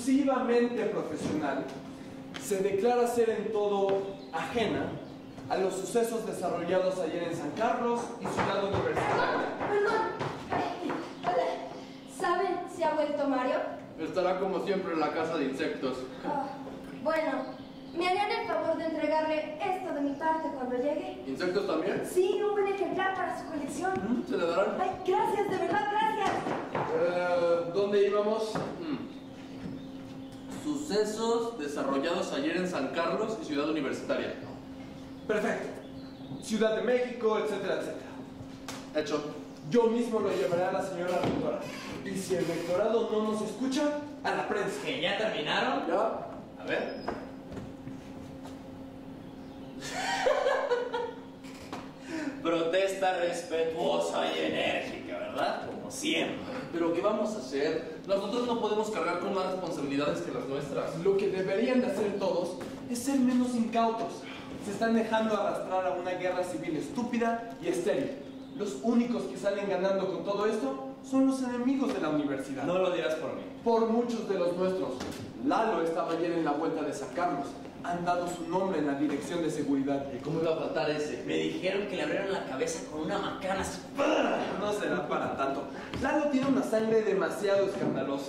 exclusivamente profesional, se declara ser en todo ajena a los sucesos desarrollados ayer en San Carlos y Ciudad Universitaria. Perdón. ¿Saben si ha vuelto Mario? Estará como siempre en la casa de insectos. Bueno, ¿me harían el favor de entregarle esto de mi parte cuando llegue? ¿Insectos también? Sí, un buen ejemplar para su colección. ¿Se le darán? Ay, gracias, de verdad, gracias. ¿Dónde íbamos? Sucesos desarrollados ayer en San Carlos y Ciudad Universitaria. Perfecto. Ciudad de México, etcétera, etcétera. Hecho. Yo mismo lo llevaré a la señora rectora. Y si el rectorado no nos escucha, a la prensa. ¿Que ya terminaron? ¿Ya? A ver. Protesta respetuosa y enérgica, ¿verdad? Como siempre. ¿Pero qué vamos a hacer? Nosotros no podemos cargar con más responsabilidades que las nuestras. Lo que deberían de hacer todos es ser menos incautos. Se están dejando arrastrar a una guerra civil estúpida y estéril. Los únicos que salen ganando con todo esto son los enemigos de la universidad. No lo dirás por mí. Por muchos de los nuestros. Lalo estaba ayer en la vuelta de San Carlos. Han dado su nombre en la dirección de seguridad. ¿Y cómo iba a faltar ese? Me dijeron que le abrieron la cabeza con una macana así. No será para tanto. Lalo tiene una sangre demasiado escandalosa.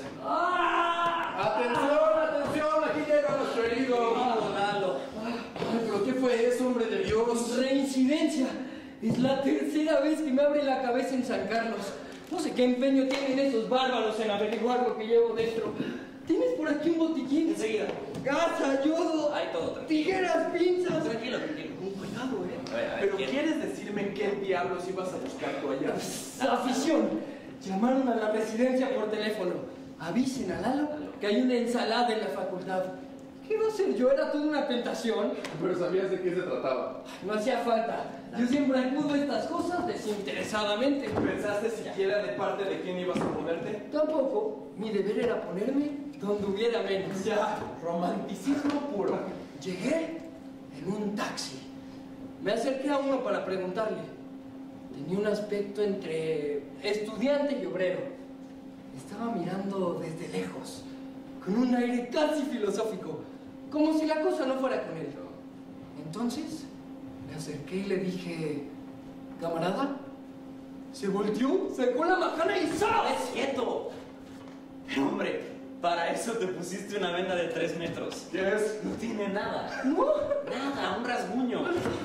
¡Atención, atención! Aquí llega nuestro herido. Lalo. Ay, pero ¿qué fue eso, hombre de Dios? Reincidencia. Es la tercera vez que me abre la cabeza en San Carlos. No sé qué empeño tienen esos bárbaros en averiguar lo que llevo dentro. ¿Tienes por aquí un botiquín? Enseguida. Gasa, yodo, Hay todo, tranquilo. tijeras, pinzas. Tranquilo, tranquilo. Cuidado, A ver, Pero ¿quién? ¿quieres decirme qué diablos ibas a buscar tú allá? Afición. Llamaron a la residencia por teléfono. Avisen a Lalo que hay una ensalada en la facultad. ¿Qué iba a hacer yo? Era toda una tentación. Pero sabías de qué se trataba. No hacía falta. Yo siempre acudo a estas cosas desinteresadamente. ¿Pensaste siquiera de parte de quién ibas a ponerte? Tampoco. Mi deber era ponerme donde hubiera menos. Ya, romanticismo puro. Llegué en un taxi. Me acerqué a uno para preguntarle. Tenía un aspecto entre estudiante y obrero. Estaba mirando desde lejos, con un aire casi filosófico, como si la cosa no fuera con él. Entonces me acerqué y le dije, camarada. Se volteó, sacó la macana y ¡zas! ¡Es quieto! Pero hombre, para eso te pusiste una venda de 3 metros. ¿Qué es? No tiene nada. ¿No? Nada, un rasguño.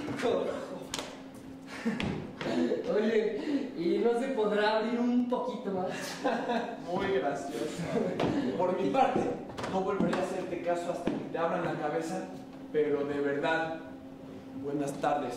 Oye, ¿y no se podrá abrir un poquito más? Muy gracioso. Por mi parte, no volveré a hacerte caso hasta que te abran la cabeza, pero de verdad, buenas tardes.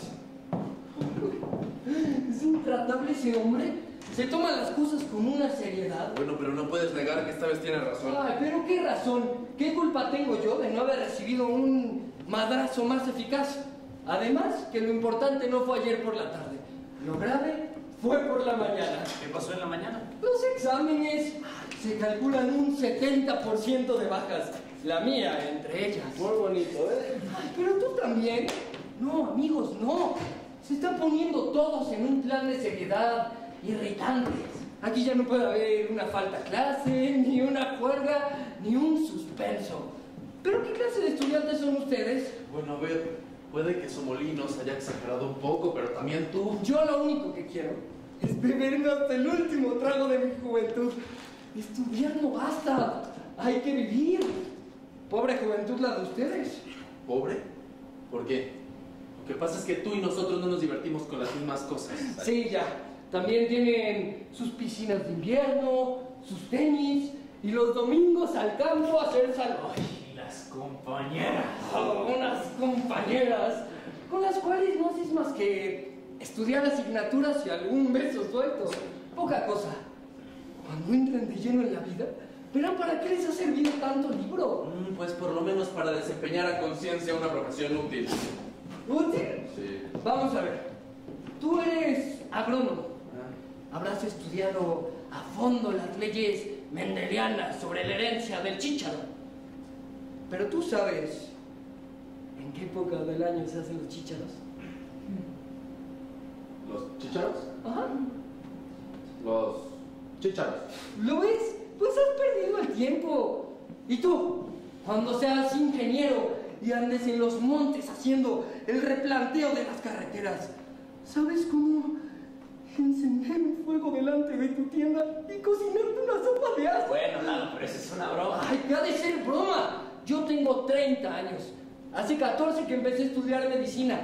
Es intratable ese hombre. Se toma las cosas con una seriedad. Bueno, pero no puedes negar que esta vez tiene razón. Ay, pero qué razón. ¿Qué culpa tengo yo de no haber recibido un madrazo más eficaz? Además, que lo importante no fue ayer por la tarde. Lo grave fue por la mañana. ¿Qué pasó en la mañana? Los exámenes se calculan un 70% de bajas. La mía, entre ellas. Muy bonito, ¿eh? Ay, pero tú también. No, amigos, no. Se están poniendo todos en un plan de seriedad irritantes. Aquí ya no puede haber una falta a clase, ni una juerga, ni un suspenso. ¿Pero qué clase de estudiantes son ustedes? Bueno, a ver, puede que Somolinos haya exagerado un poco, pero también tú. Yo lo único que quiero es beberme hasta el último trago de mi juventud. Estudiar no basta. Hay que vivir. Pobre juventud la de ustedes. ¿Pobre? ¿Por qué? Lo que pasa es que tú y nosotros no nos divertimos con las mismas cosas. Sí, ya. También tienen sus piscinas de invierno, sus tenis y los domingos al campo a hacer salud. Ay, las compañeras. Oh, unas compañeras con las cuales no haces más que estudiar asignaturas y algún beso suelto. Poca cosa. Cuando entren de lleno en la vida, verán para qué les ha servido tanto libro. Pues por lo menos para desempeñar a conciencia una profesión útil. ¿Útil? Sí. Vamos a ver. Tú eres agrónomo. Habrás estudiado a fondo las leyes mendelianas sobre la herencia del chícharo. Pero tú sabes en qué época del año se hacen los chícharos. ¿Los chícharos? Ajá. Los chícharos. ¿Lo ves? Pues has perdido el tiempo. Y tú, cuando seas ingeniero y andes en los montes haciendo el replanteo de las carreteras, ¿sabes cómo encender un fuego delante de tu tienda y cocinarte una sopa de asco? Bueno, Lalo, pero eso es una broma. ¡Ay, que ha de ser broma! Yo tengo 30 años. Hace 14 que empecé a estudiar medicina.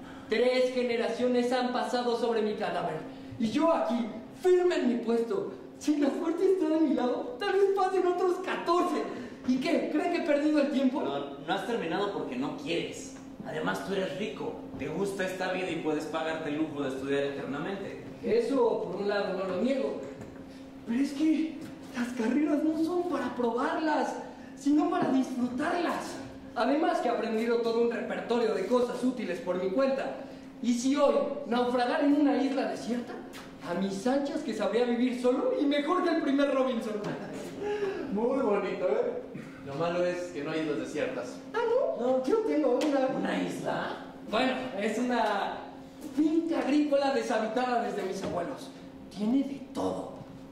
3 generaciones han pasado sobre mi cadáver. Y yo aquí, firme en mi puesto. Si la suerte está de mi lado, tal vez pasen otros 14. ¿Y qué? ¿Creen que he perdido el tiempo? No has terminado porque no quieres. Además, tú eres rico. Te gusta esta vida y puedes pagarte el lujo de estudiar eternamente. Eso, por un lado, no lo niego. Pero es que las carreras no son para probarlas, sino para disfrutarlas. Además que he aprendido todo un repertorio de cosas útiles por mi cuenta. Y si hoy naufragar en una isla desierta, a mis anchas que sabría vivir solo y mejor que el primer Robinson. Muy bonito, ¿eh? Lo malo es que no hay islas desiertas. Ah, no, yo tengo una. ¿Una isla? Bueno, es una finca agrícola deshabitada desde mis abuelos. Tiene de todo.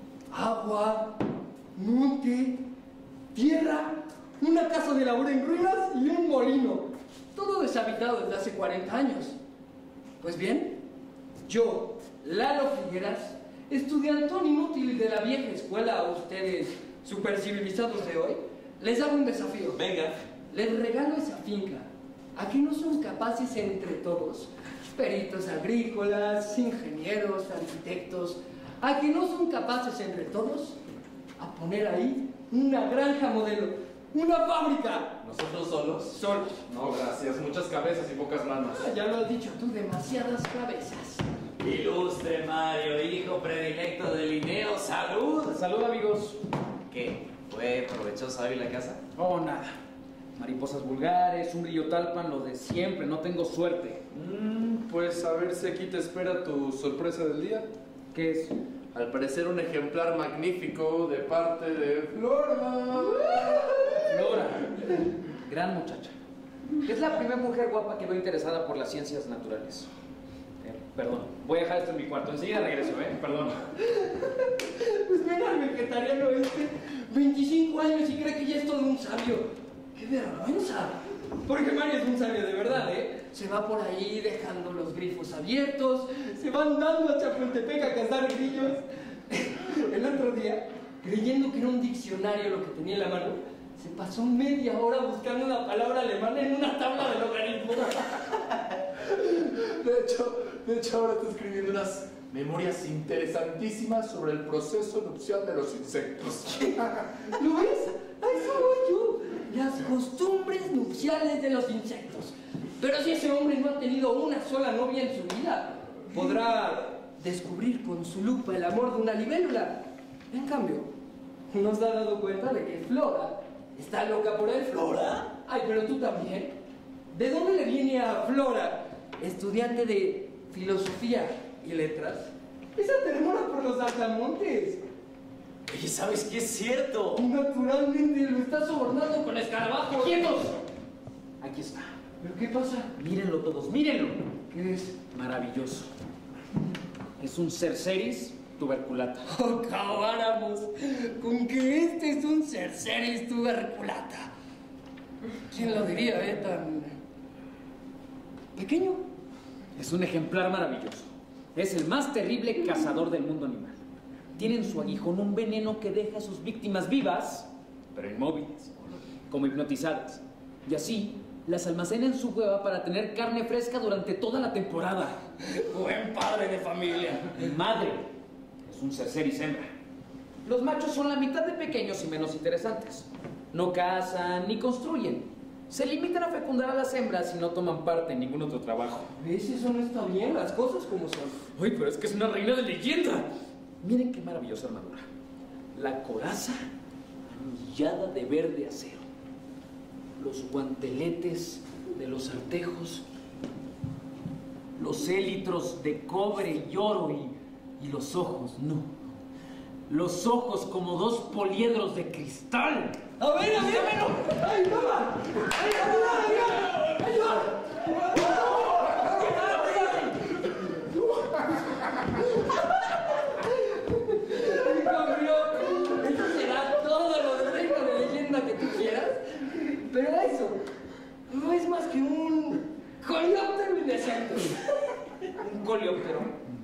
Agua, monte, tierra, una casa de labor en ruinas y un molino. Todo deshabitado desde hace 40 años. Pues bien, yo, Lalo Figueras, estudiantón inútil de la vieja escuela a ustedes supercivilizados de hoy, les hago un desafío. Venga. Les regalo esa finca. ¿A qué no son capaces entre todos, peritos agrícolas, ingenieros, arquitectos, a que no son capaces entre todos a poner ahí una granja modelo, una fábrica? ¿Nosotros solos? Solos. No, gracias. Muchas cabezas y pocas manos. Ya lo has dicho tú, demasiadas cabezas. Ilustre Mario, hijo predilecto de Linneo, salud. Salud, amigos. ¿Qué? ¿Fue provechosa hoy la casa? Oh, nada. Mariposas vulgares, un grillo talpan, lo de siempre, no tengo suerte. Pues a ver si aquí te espera tu sorpresa del día. ¿Qué es? Al parecer un ejemplar magnífico de parte de Flora. Flora. Gran muchacha. Es la primera mujer guapa que veo interesada por las ciencias naturales. Perdón, voy a dejar esto en mi cuarto. Enseguida regreso, Perdón. Pues mira, el vegetariano 25 años y cree que ya es todo un sabio. ¡Qué vergüenza! Porque Mario es un sabio de verdad, Se va por ahí dejando los grifos abiertos, se va andando a Chapultepec a cazar grillos. El otro día, creyendo que era un diccionario lo que tenía en la mano, se pasó media hora buscando una palabra alemana en una tabla de logaritmos. De hecho, ahora estoy escribiendo unas memorias interesantísimas sobre el proceso nupcial de los insectos. ¿Lo ves? A eso voy yo. Las costumbres nupciales de los insectos. Pero si ese hombre no ha tenido una sola novia en su vida, podrá descubrir con su lupa el amor de una libélula. En cambio, ¿no se ha dado cuenta de que Flora está loca por él? ¿Flora? Ay, pero tú también. ¿De dónde le viene a Flora, estudiante de filosofía y letras? Esa te enamora por los altamontes. Oye, ¿sabes qué es cierto? Naturalmente lo está sobornando con escarabajos. ¡Quietos! Aquí está. ¿Pero qué pasa? Mírenlo todos, mírenlo. ¿Qué es? Maravilloso. Es un Cerceris tuberculata. Oh, acabáramos con que este es un Cerceris tuberculata. ¿Quién lo diría, tan pequeño? Es un ejemplar maravilloso. Es el más terrible cazador del mundo animal. Tiene en su aguijón un veneno que deja a sus víctimas vivas, pero inmóviles, como hipnotizadas. Y así las almacena en su cueva para tener carne fresca durante toda la temporada. Buen padre de familia. Madre es un Cerceris hembra. Los machos son la mitad de pequeños y menos interesantes. No cazan ni construyen. Se limitan a fecundar a las hembras y no toman parte en ningún otro trabajo. ¿Ves? Eso no está bien, las cosas como son. Uy, pero es que es una reina de leyenda. Miren qué maravillosa armadura. La coraza anillada de verde acero. Los guanteletes de los artejos. Los élitros de cobre y oro y los ojos, no. Los ojos como dos poliedros de cristal. A ver, dámelo. ¡Ay, mamá! ¡Ay, ayuda! ¡Ayuda! Esto será todo lo de reino de leyenda que tú quieras. veras? Pero eso no es más que un coleóptero indecente. Un coleóptero.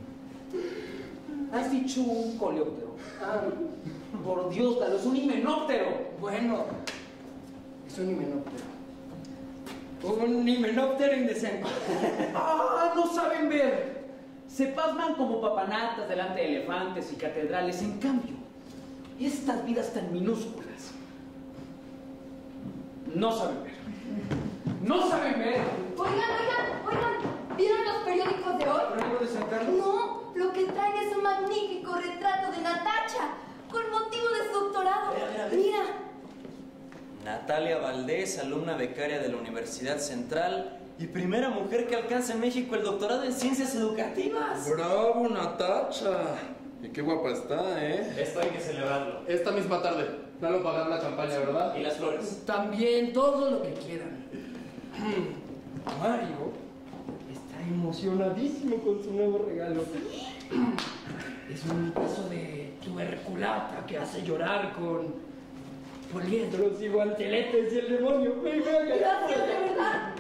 Has dicho un coleóptero. Ah, Por Dios, Lalo, es un himenóptero. bueno, es un himenóptero. Un himenóptero indecente. ¡Ah! No saben ver. Se pasman como papanatas delante de elefantes y catedrales. En cambio, estas vidas tan minúsculas no saben ver. ¡No saben ver! Oigan, ¿vieron los periódicos de hoy? ¿Periódico de San Carlos? No, lo que traen es un magnífico retrato de Natacha, con motivo de su doctorado. A ver. Mira, Natalia Valdés, alumna becaria de la Universidad Central y primera mujer que alcanza en México el doctorado en Ciencias Educativas. ¡Bravo, Natacha! Y qué guapa está, ¿eh? Esto hay que celebrarlo. Esta misma tarde. Claro, pagar la campaña, ¿verdad? Y las flores. También todo lo que quieran. Mario está emocionadísimo con su nuevo regalo. Es un caso de tuberculata que hace llorar con poliedros y guanteletes y el demonio. gracias, de verdad.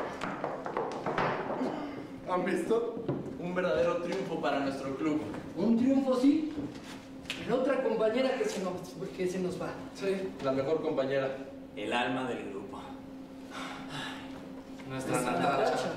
¿Han visto? Un verdadero triunfo para nuestro club. Un triunfo, sí. Pero otra compañera que se nos va. Sí, la mejor compañera. El alma del grupo. Nuestra Esa Natacha.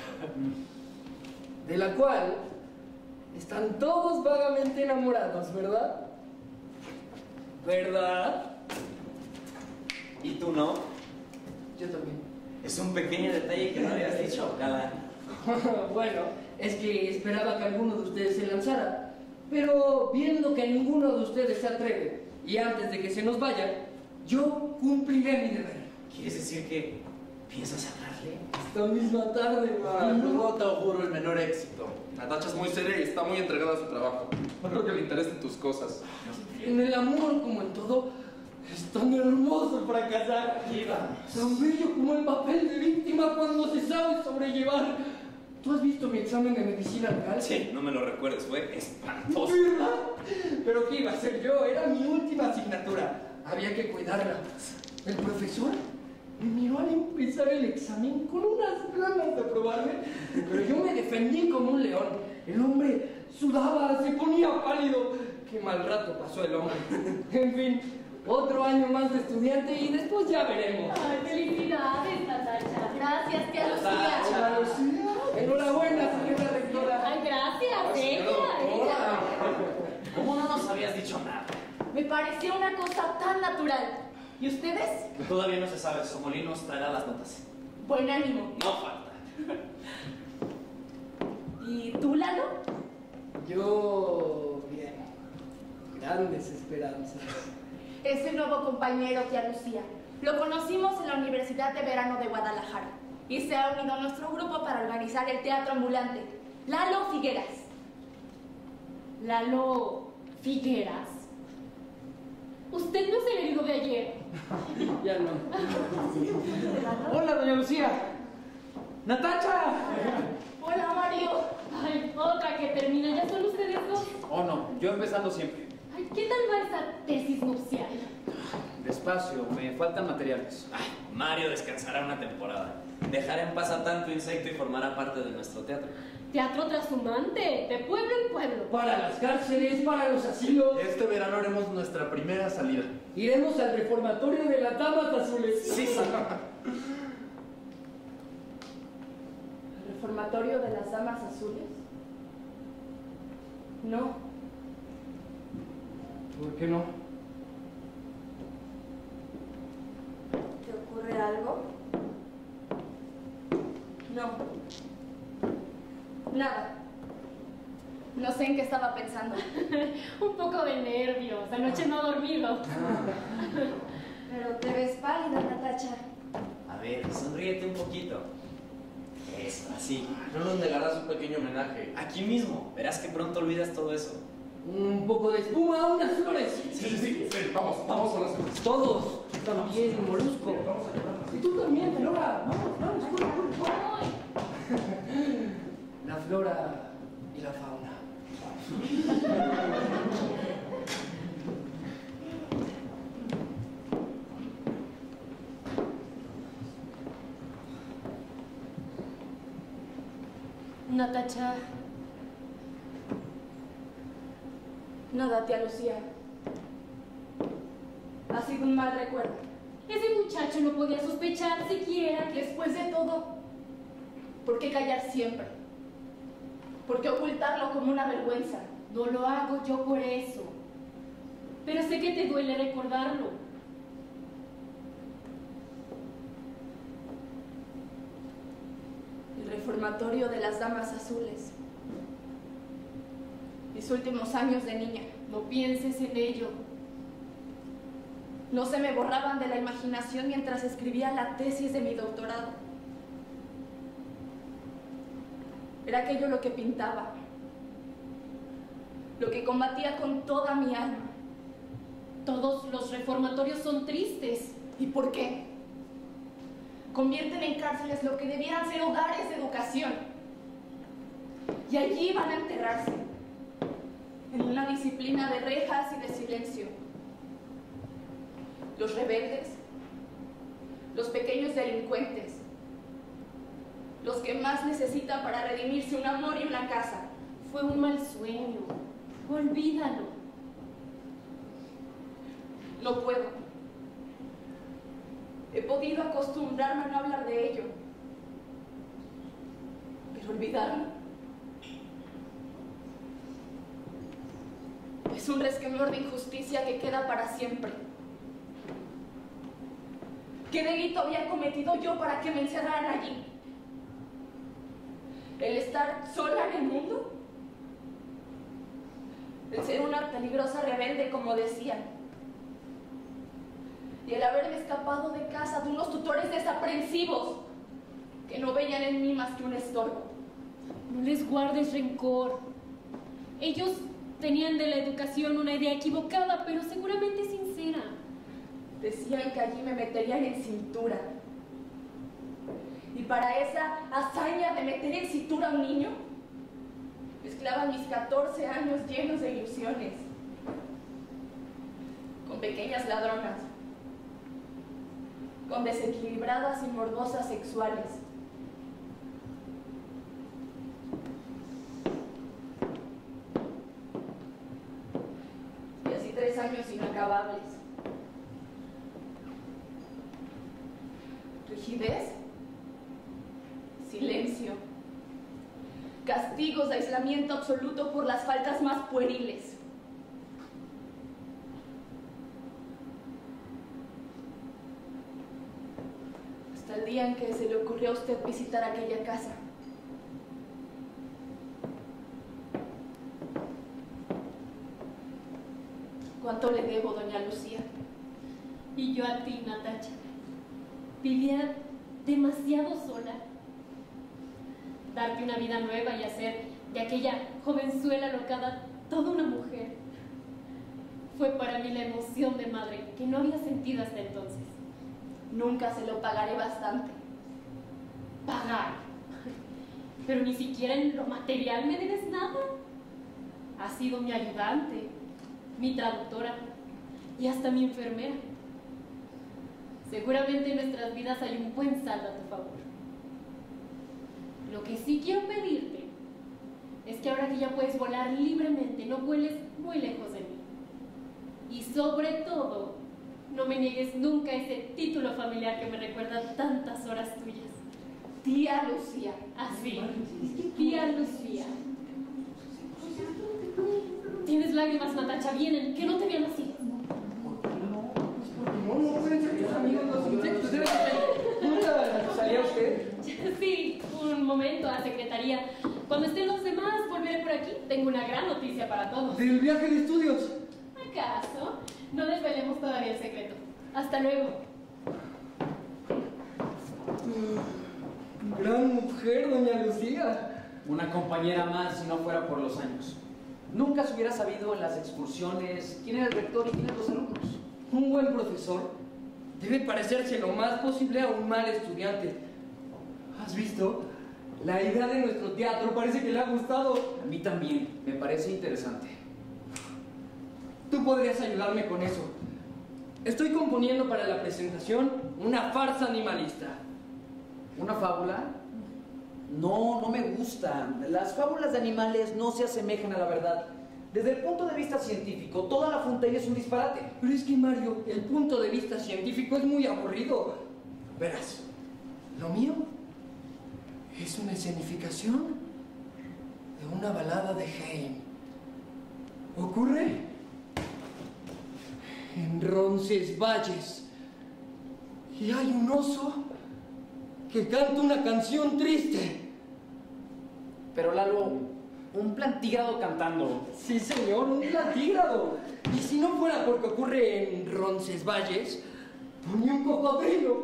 De la cual están todos vagamente enamorados, ¿verdad? ¿Verdad? ¿Y tú no? Yo también. Es un pequeño detalle que no habías dicho, galán. Bueno, es que esperaba que alguno de ustedes se lanzara. Pero viendo que ninguno de ustedes se atreve, y antes de que se nos vayan, yo cumpliré mi deber. ¿Quieres decir que piensas hablarle? Esta misma tarde, No te auguro el menor éxito. Natacha es muy seria y está muy entregada a su trabajo. No creo que le interesen tus cosas. En el amor, como en todo, es tan hermoso fracasar. Tan bello como el papel de víctima cuando se sabe sobrellevar. ¿Tú has visto mi examen de medicina legal? Sí, no me lo recuerdes, fue espantoso. ¿Verdad? Pero ¿qué iba a hacer yo? Era mi última asignatura. Había que cuidarla. El profesor me miró al empezar el examen con unas ganas de probarme, pero yo me defendí como un león. El hombre sudaba, se ponía pálido. Qué mal rato pasó el hombre. En fin, otro año más de estudiante y después ya veremos. Ay, felicidades, Natacha. Gracias, tía Natacha. Lucía. Hola, Lucía. Enhorabuena, señora rectora. Ay, gracias, ella. ¿Cómo no nos habías dicho nada? Me pareció una cosa tan natural. ¿Y ustedes? Todavía no se sabe, Somolinos traerá las notas. Buen ánimo. No falta. ¿Y tú, Lalo? Yo, bien. Grandes esperanzas. Es el nuevo compañero, tía Lucía. Lo conocimos en la Universidad de Verano de Guadalajara y se ha unido a nuestro grupo para organizar el teatro ambulante. Lalo Figueras. Lalo Figueras. Usted no es el herido de ayer. Ya no. Hola, doña Lucía. ¡Natacha! Hola, Mario. Ay, otra que termina. ¿Ya son ustedes dos? Oh, no, yo empezando siempre. Ay, ¿qué tal va esa tesis nupcial? Despacio, me faltan materiales. Ay, Mario descansará una temporada. Dejará en paz a tanto insecto y formará parte de nuestro teatro. Teatro trashumante, de pueblo en pueblo. Para las cárceles, para los asilos. Este verano haremos nuestra primera salida. Iremos al reformatorio de las Damas Azules. Sí, sí. ¿El reformatorio de las Damas Azules? No. ¿Por qué no? ¿Te ocurre algo? No. Nada. No sé en qué estaba pensando. Un poco de nervios. Anoche no he dormido. Pero te ves pálida, Natacha. A ver, sonríete un poquito. Eso, así. No nos negarás un pequeño homenaje. Aquí mismo. Verás que pronto olvidas todo eso. Un poco de espuma, unas flores. Sí. Vamos con las cosas. Todos. Tú también, Molusco. Y tú también, Flora. Vamos, Ay, La flora y la fauna. Natacha. Nada, tía Lucía. Ha sido un mal recuerdo. Ese muchacho no podía sospechar siquiera que... Después de todo, ¿por qué callar siempre? ¿Por qué ocultarlo como una vergüenza? No lo hago yo por eso. Pero sé que te duele recordarlo. El reformatorio de las Damas Azules. Mis últimos años de niña. No pienses en ello. No se me borraban de la imaginación mientras escribía la tesis de mi doctorado. Era aquello lo que pintaba, lo que combatía con toda mi alma. Todos los reformatorios son tristes. ¿Y por qué? Convierten en cárceles lo que debieran ser hogares de educación. Y allí van a enterrarse, en una disciplina de rejas y de silencio. Los rebeldes, los pequeños delincuentes, los que más necesitan para redimirse un amor y una casa. Fue un mal sueño. Olvídalo. No puedo. He podido acostumbrarme a no hablar de ello. Pero olvidarlo es un resquemor de injusticia que queda para siempre. ¿Qué delito había cometido yo para que me encerraran allí? ¿El estar sola en el mundo? ¿El ser una peligrosa rebelde, como decían? ¿Y el haberme escapado de casa de unos tutores desaprensivos que no veían en mí más que un estorbo? No les guardes rencor. Ellos tenían de la educación una idea equivocada, pero seguramente sincera. Decían que allí me meterían en cintura. Y para esa hazaña de meter en cintura a un niño, mezclaban mis 14 años llenos de ilusiones con pequeñas ladronas, con desequilibradas y morbosas sexuales. Y así 3 años inacabables. Rigidez, silencio, castigos de aislamiento absoluto por las faltas más pueriles. Hasta el día en que se le ocurrió a usted visitar aquella casa. ¿Cuánto le debo, doña Lucía? Y yo a ti, Natacha. Vivía demasiado sola. Darte una vida nueva y hacer de aquella jovenzuela alocada toda una mujer. Fue para mí la emoción de madre que no había sentido hasta entonces. Nunca se lo pagaré bastante. Pagar. Pero ni siquiera en lo material me debes nada. Has sido mi ayudante, mi traductora y hasta mi enfermera. Seguramente en nuestras vidas hay un buen saldo a tu favor. Lo que sí quiero pedirte es que ahora que ya puedes volar libremente, no vueles muy lejos de mí. Y sobre todo, no me niegues nunca ese título familiar que me recuerda tantas horas tuyas. Tía Lucía. Así, tía Lucía. Tienes lágrimas, Natacha, vienen, que no te vean así. No pueden ser tus amigos los insectos. ¿Nunca salía usted? Sí, un momento a secretaría. Cuando estén los demás, volveré por aquí. Tengo una gran noticia para todos. ¿Del viaje de estudios? ¿Acaso? No desvelemos todavía el secreto. Hasta luego. Gran mujer, doña Lucía. Una compañera más si no fuera por los años. Nunca se hubiera sabido en las excursiones quién era el rector y quiénes los alumnos. Un buen profesor debe parecerse lo más posible a un mal estudiante. ¿Has visto? La idea de nuestro teatro parece que le ha gustado. A mí también, me parece interesante. Tú podrías ayudarme con eso. Estoy componiendo para la presentación una farsa animalista. ¿Una fábula? No, no me gustan. Las fábulas de animales no se asemejan a la verdad. Desde el punto de vista científico, toda La Fontaine es un disparate. Pero es que, Mario, el punto de vista científico es muy aburrido. Verás, lo mío es una escenificación de una balada de Heine. Ocurre en Roncesvalles. Y hay un oso que canta una canción triste. Pero Lalo, un plantígrado cantando. Sí, señor, un plantígrado. Y si no fuera porque ocurre en Roncesvalles, ponía un cocodrilo.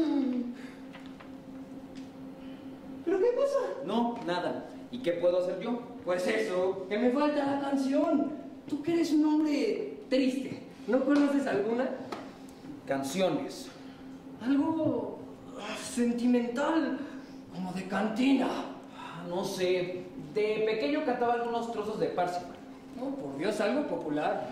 ¿Pero qué pasa? No, nada. ¿Y qué puedo hacer yo? Pues eso, que me falta la canción. Tú que eres un hombre triste, ¿no conoces alguna? Canciones. Algo sentimental, como de cantina. No sé. De pequeño cantaba algunos trozos de Parsifal. No, por Dios, algo popular.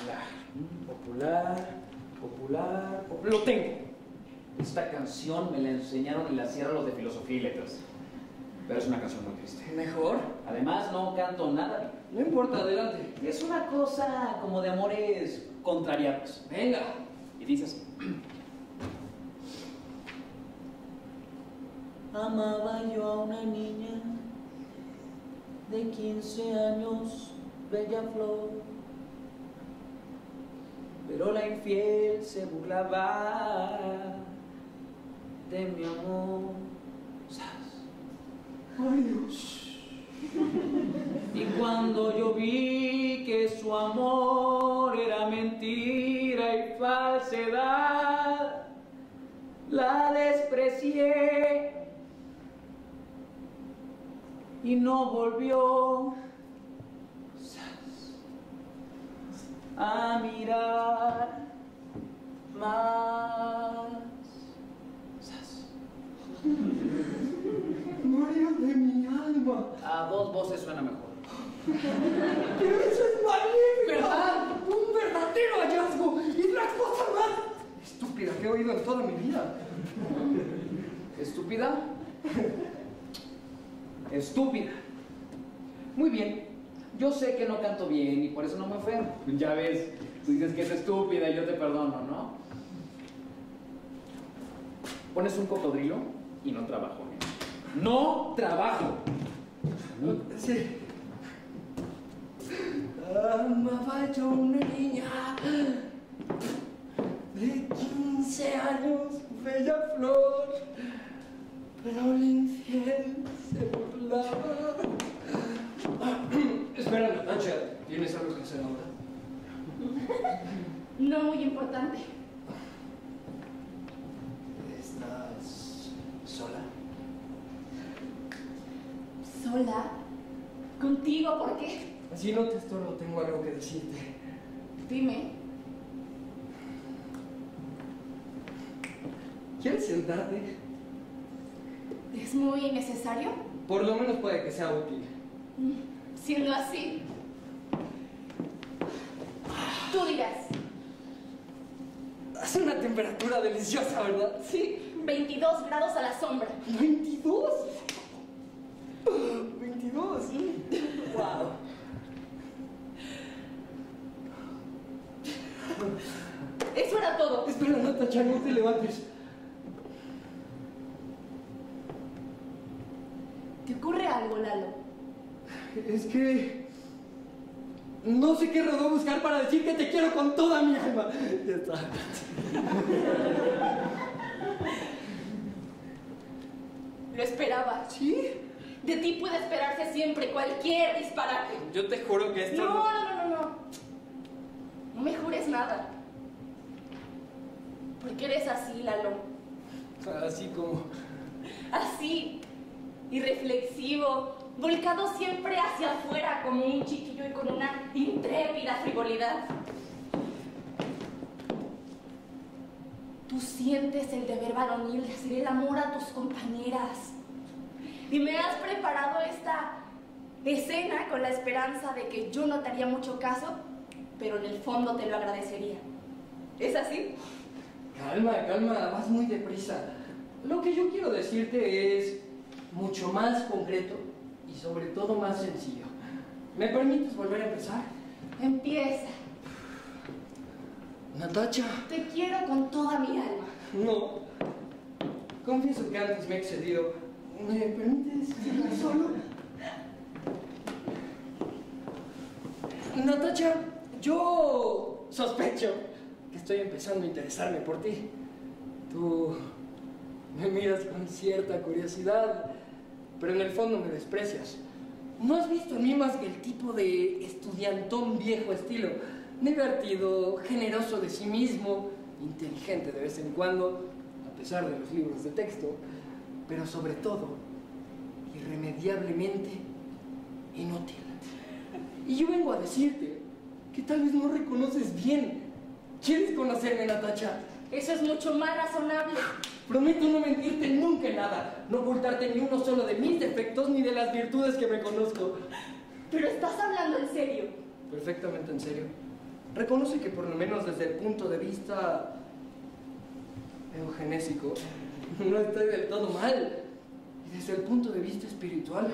Popular. Lo tengo. Esta canción me la enseñaron en la Sierra los de Filosofía y Letras. Pero es una canción muy triste. ¿Mejor? Además, no canto nada. No importa, adelante. Es una cosa como de amores contrariados. Venga. Y dice así. Amaba yo a una niña de 15 años, bella flor, pero la infiel se burlaba de mi amor. Y cuando yo vi que su amor era mentira y falsedad, la desprecié y no volvió a mirar más. Mario de mi alma. A dos voces suena mejor. Pero eso es magnífico. ¿Verdad? Un verdadero hallazgo. Y la cosa más estúpida que he oído en toda mi vida. ¿Estúpida? Estúpida. Muy bien. Yo sé que no canto bien y por eso no me ofendo. Ya ves, tú dices que es estúpida y yo te perdono, ¿no? Pones un cocodrilo y no trabajo. ¡No trabajo! Sí. Amaba yo una niña de 15 años, bella flor, pero el infiel se burlaba. Espera, Natacha, ¿tienes algo que hacer ahora? No muy importante. ¿Estás sola? ¿Sola? ¿Contigo? ¿Por qué? Si no te estorbo, tengo algo que decirte. Dime. ¿Quieres sentarte? ¿Es muy necesario? Por lo menos puede que sea útil. Siendo así, tú dirás. Hace una temperatura deliciosa, ¿verdad? Sí, 22 grados a la sombra. ¿22? 22. Wow. Eso era todo. Espera, Natacha, no te levantes. ¿Te ocurre algo, Lalo? Es que no sé qué rodó buscar para decir que te quiero con toda mi alma. Ya está. Lo esperaba. ¿Sí? De ti puede esperarse siempre cualquier disparate. Yo te juro que esto No. No me jures nada. Porque eres así, Lalo. Así como... Así. Irreflexivo. Volcado siempre hacia afuera como un chiquillo y con una intrépida frivolidad. Tú sientes el deber varonil de hacer el amor a tus compañeras. Y me has preparado esta escena con la esperanza de que yo no te haría mucho caso, pero en el fondo te lo agradecería. ¿Es así? Calma, vas muy deprisa. Lo que yo quiero decirte es mucho más concreto y sobre todo más sencillo. ¿Me permites volver a empezar? Empieza. Natacha. Te quiero con toda mi alma. No. Confieso que antes me he excedido. ¿Me permites hablar solo? Natacha, yo sospecho que estoy empezando a interesarme por ti. Tú me miras con cierta curiosidad, pero en el fondo me desprecias. No has visto en mí más que el tipo de estudiantón viejo estilo, divertido, generoso de sí mismo, inteligente de vez en cuando, a pesar de los libros de texto, pero sobre todo, irremediablemente inútil. Y yo vengo a decirte que tal vez no reconoces bien. ¿Quieres conocerme, Natacha? Eso es mucho más razonable. Prometo no mentirte nunca en nada, no ocultarte ni uno solo de mis defectos ni de las virtudes que me conozco. Pero estás hablando en serio. Perfectamente en serio. Reconoce que por lo menos desde el punto de vista eugenésico no estoy del todo mal. Y desde el punto de vista espiritual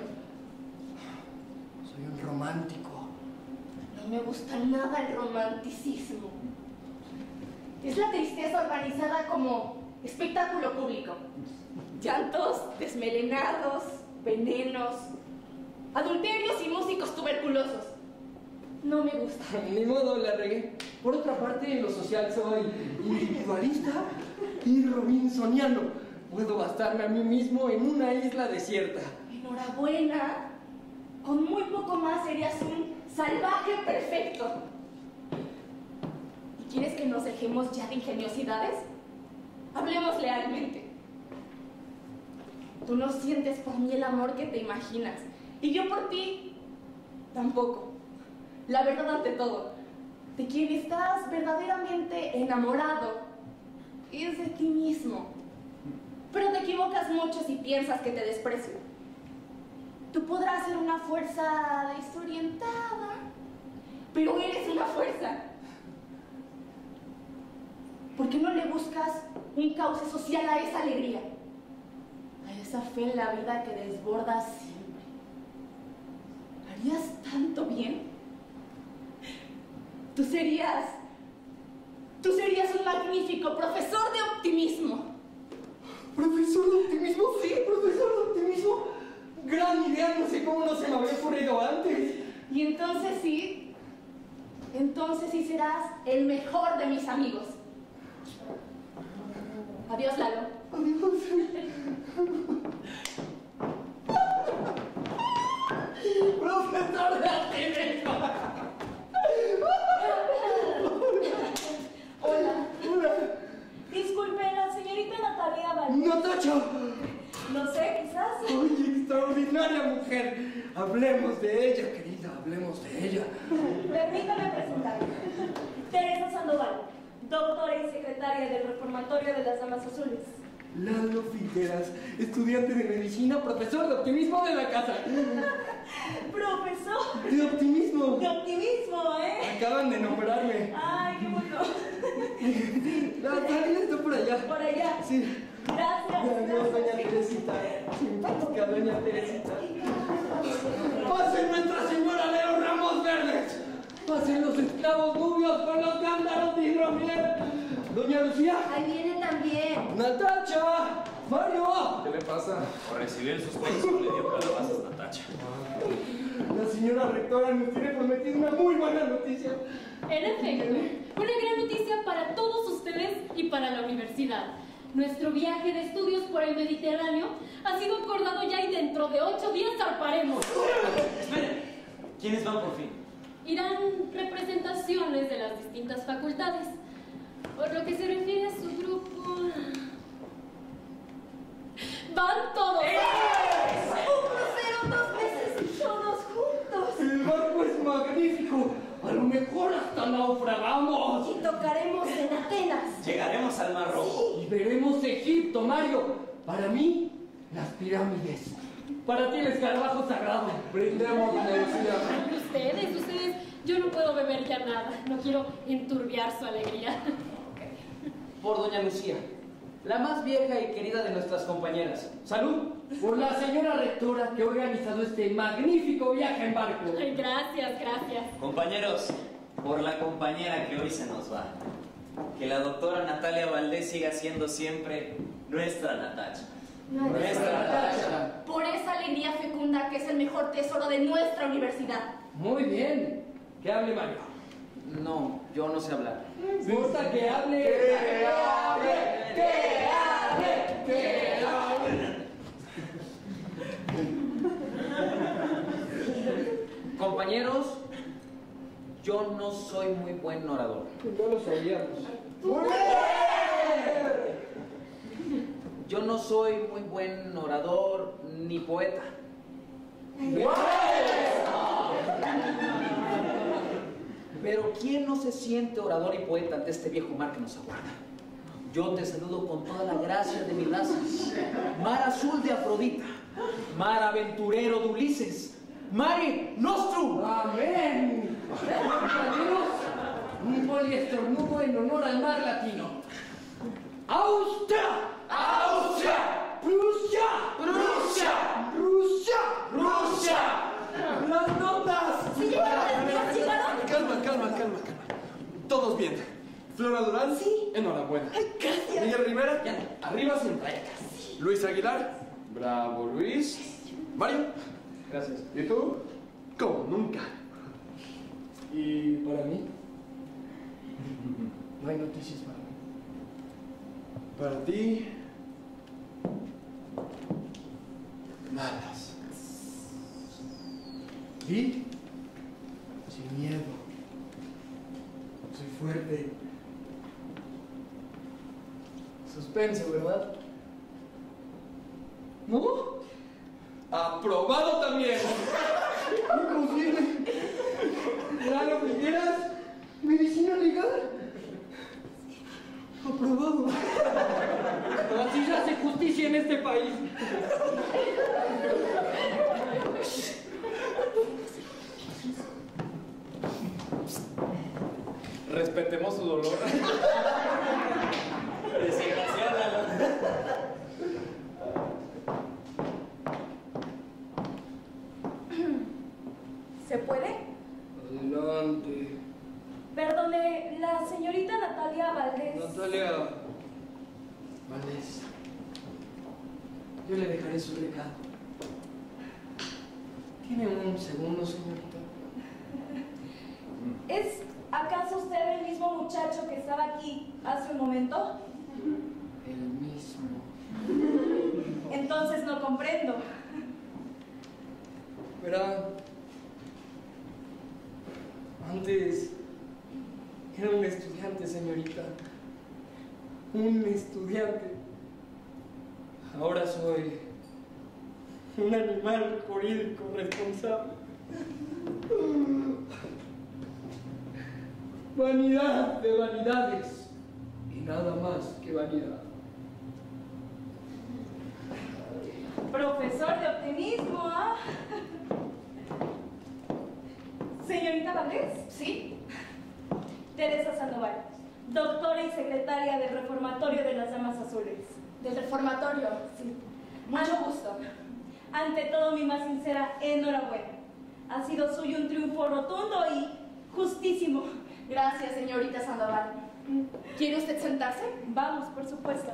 soy un romántico. No me gusta nada el romanticismo. Es la tristeza organizada como espectáculo público. Llantos desmelenados, venenos, adulterios y músicos tuberculosos. No me gusta. Ni modo, la regué. Por otra parte, en lo social soy individualista y robinsoniano. Puedo bastarme a mí mismo en una isla desierta. Enhorabuena. Con muy poco más serías un salvaje perfecto. ¿Y quieres que nos dejemos ya de ingeniosidades? Hablemos lealmente. Tú no sientes por mí el amor que te imaginas. Y yo por ti tampoco. La verdad ante todo. De quien estás verdaderamente enamorado es de ti mismo. Pero te equivocas mucho si piensas que te desprecio. Tú podrás ser una fuerza desorientada, pero eres una fuerza. ¿Por qué no le buscas un cauce social a esa alegría? A esa fe en la vida que desborda siempre. ¿Harías tanto bien? Tú serías un magnífico profesor de optimismo. ¿Profesor de optimismo? Sí, profesor de optimismo. Gran idea, no sé cómo no se me había ocurrido antes. Y entonces sí serás el mejor de mis amigos. Adiós, Lalo. Adiós. Profesor de optimismo. Hola. Hola. Disculpe, la señorita Natalia Valdés. Natacha. No sé, quizás. ¡Ay, extraordinaria mujer! Hablemos de ella, querida, hablemos de ella. Permítame presentarme. Teresa Sandoval, doctora y secretaria del Reformatorio de las Damas Azules. Lalo Figueras, estudiante de medicina, profesor de optimismo de la casa. Profesor. De optimismo. De optimismo, ¿eh? Acaban de nombrarme. Ay, qué bueno. Natalia está por allá. Por allá. Sí. Gracias. Adiós, doña Teresita. Simpática doña Teresita. ¡Pasen Nuestra Señora de los Ramos Verdes! ¡Pasen los esclavos nubios con los cántaros de hidromiel! ¡Doña Lucía! Ahí viene también. ¡Natacha! ¡Mario! ¿Qué le pasa? Por recibir el suspenso le dio calabazas Natacha. La señora rectora nos tiene prometido una muy buena noticia. En efecto, una gran noticia para todos ustedes y para la universidad. Nuestro viaje de estudios por el Mediterráneo ha sido acordado ya y dentro de 8 días zarparemos. Esperen, ¿quiénes van por fin? Irán representaciones de las distintas facultades. Por lo que se refiere a su grupo... ¡Van todos! Un crucero 2 meses y todos juntos. El barco es magnífico. A lo mejor hasta naufragamos. Y tocaremos en Atenas. Llegaremos al Mar Rojo. Y veremos Egipto, Mario. Para mí, las pirámides. Para ti, el escarabajo sagrado. Brindemos, doña Lucía. Ustedes, yo no puedo beber ya nada. No quiero enturbiar su alegría. Por doña Lucía. la más vieja y querida de nuestras compañeras. ¡Salud! Por la señora rectora que ha organizado este magnífico viaje en barco. Ay, gracias, gracias. Compañeros, por la compañera que hoy se nos va. Que la doctora Natalia Valdés siga siendo siempre nuestra Natacha. Nuestra Natacha. Por esa alegría fecunda que es el mejor tesoro de nuestra universidad. Muy bien. Que hable Mario. No, yo no sé hablar. No importa que hable. ¡Que hable! ¡Que hable! ¡Que hable! Compañeros, yo no soy muy buen orador. No lo sabíamos. Yo no soy muy buen orador ni poeta. Pero ¿quién no se siente orador y poeta ante este viejo mar que nos aguarda? Yo te saludo con toda la gracia de mi raza. Mar azul de Afrodita, mar aventurero de Ulises, Mare Nostrum. ¡Amén! Compañeros, un poliestornudo en honor al mar latino. ¡Austria! ¡Austria! ¡Prusia! ¡Rusia! ¡Rusia! ¡Rusia! ¡Las notas! ¿Sí llegaron? Calma, calma, calma, calma. Todos bien. Flora Durán, Sí. enhorabuena. Ay, gracias. Miguel Rivera, Arriba siempre. Luis Aguilar, bravo Luis. Mario, Gracias. ¿y tú? Como nunca. ¿Y para mí? No hay noticias para mí. Para ti, malas. ¿Y? Sin miedo. Soy fuerte. Suspenso, ¿verdad? ¿No? Aprobado también. Imposible. ¿Era lo que quieras? ¿Medicina legal? Aprobado. Así se hace justicia en este país. Respetemos su dolor. Desencaciónalo. ¿Se puede? Adelante. Perdone, la señorita Natalia Valdés. Natalia Valdés. Yo le dejaré su recado. ¿Tiene un segundo, señorita? ¿Es acaso usted el mismo muchacho que estaba aquí hace un momento? El mismo. Entonces no comprendo. Verá, antes era un estudiante, señorita. Un estudiante. Ahora soy un animal jurídico responsable. Vanidad de vanidades y nada más que vanidad. Profesor de optimismo, ¿ah? Señorita Valdés. ¿Sí? Teresa Sandoval, doctora y secretaria del Reformatorio de las Damas Azules. Del reformatorio. Sí. Mucho gusto. Ante todo, mi más sincera enhorabuena. Ha sido suyo un triunfo rotundo y justísimo. Gracias, señorita Sandoval. ¿Quiere usted sentarse? Vamos, por supuesto.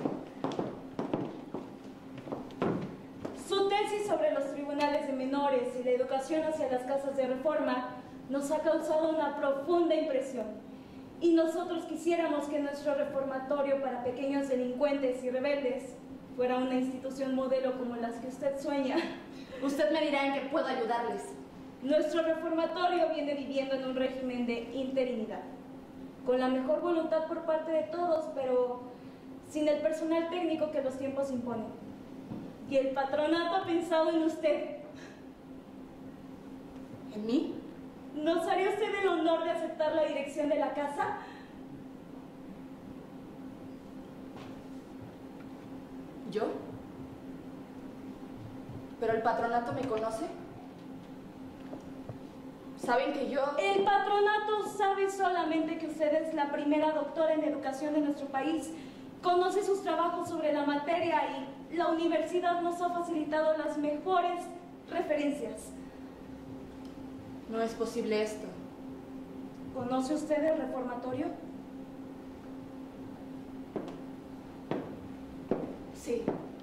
Su tesis sobre los tribunales de menores y la educación hacia las casas de reforma nos ha causado una profunda impresión. Y nosotros quisiéramos que nuestro reformatorio para pequeños delincuentes y rebeldes fuera una institución modelo como las que usted sueña. Usted me dirá en qué puedo ayudarles. Nuestro reformatorio viene viviendo en un régimen de interinidad, con la mejor voluntad por parte de todos, pero sin el personal técnico que los tiempos imponen. Y el patronato ha pensado en usted. ¿En mí? ¿Nos haría usted el honor de aceptar la dirección de la casa? ¿Yo? ¿Pero el patronato me conoce? ¿Saben que yo...? El patronato sabe solamente que usted es la primera doctora en educación de nuestro país conoce sus trabajos sobre la materia y la universidad nos ha facilitado las mejores referencias. No es posible esto. ¿Conoce usted el reformatorio? Sí.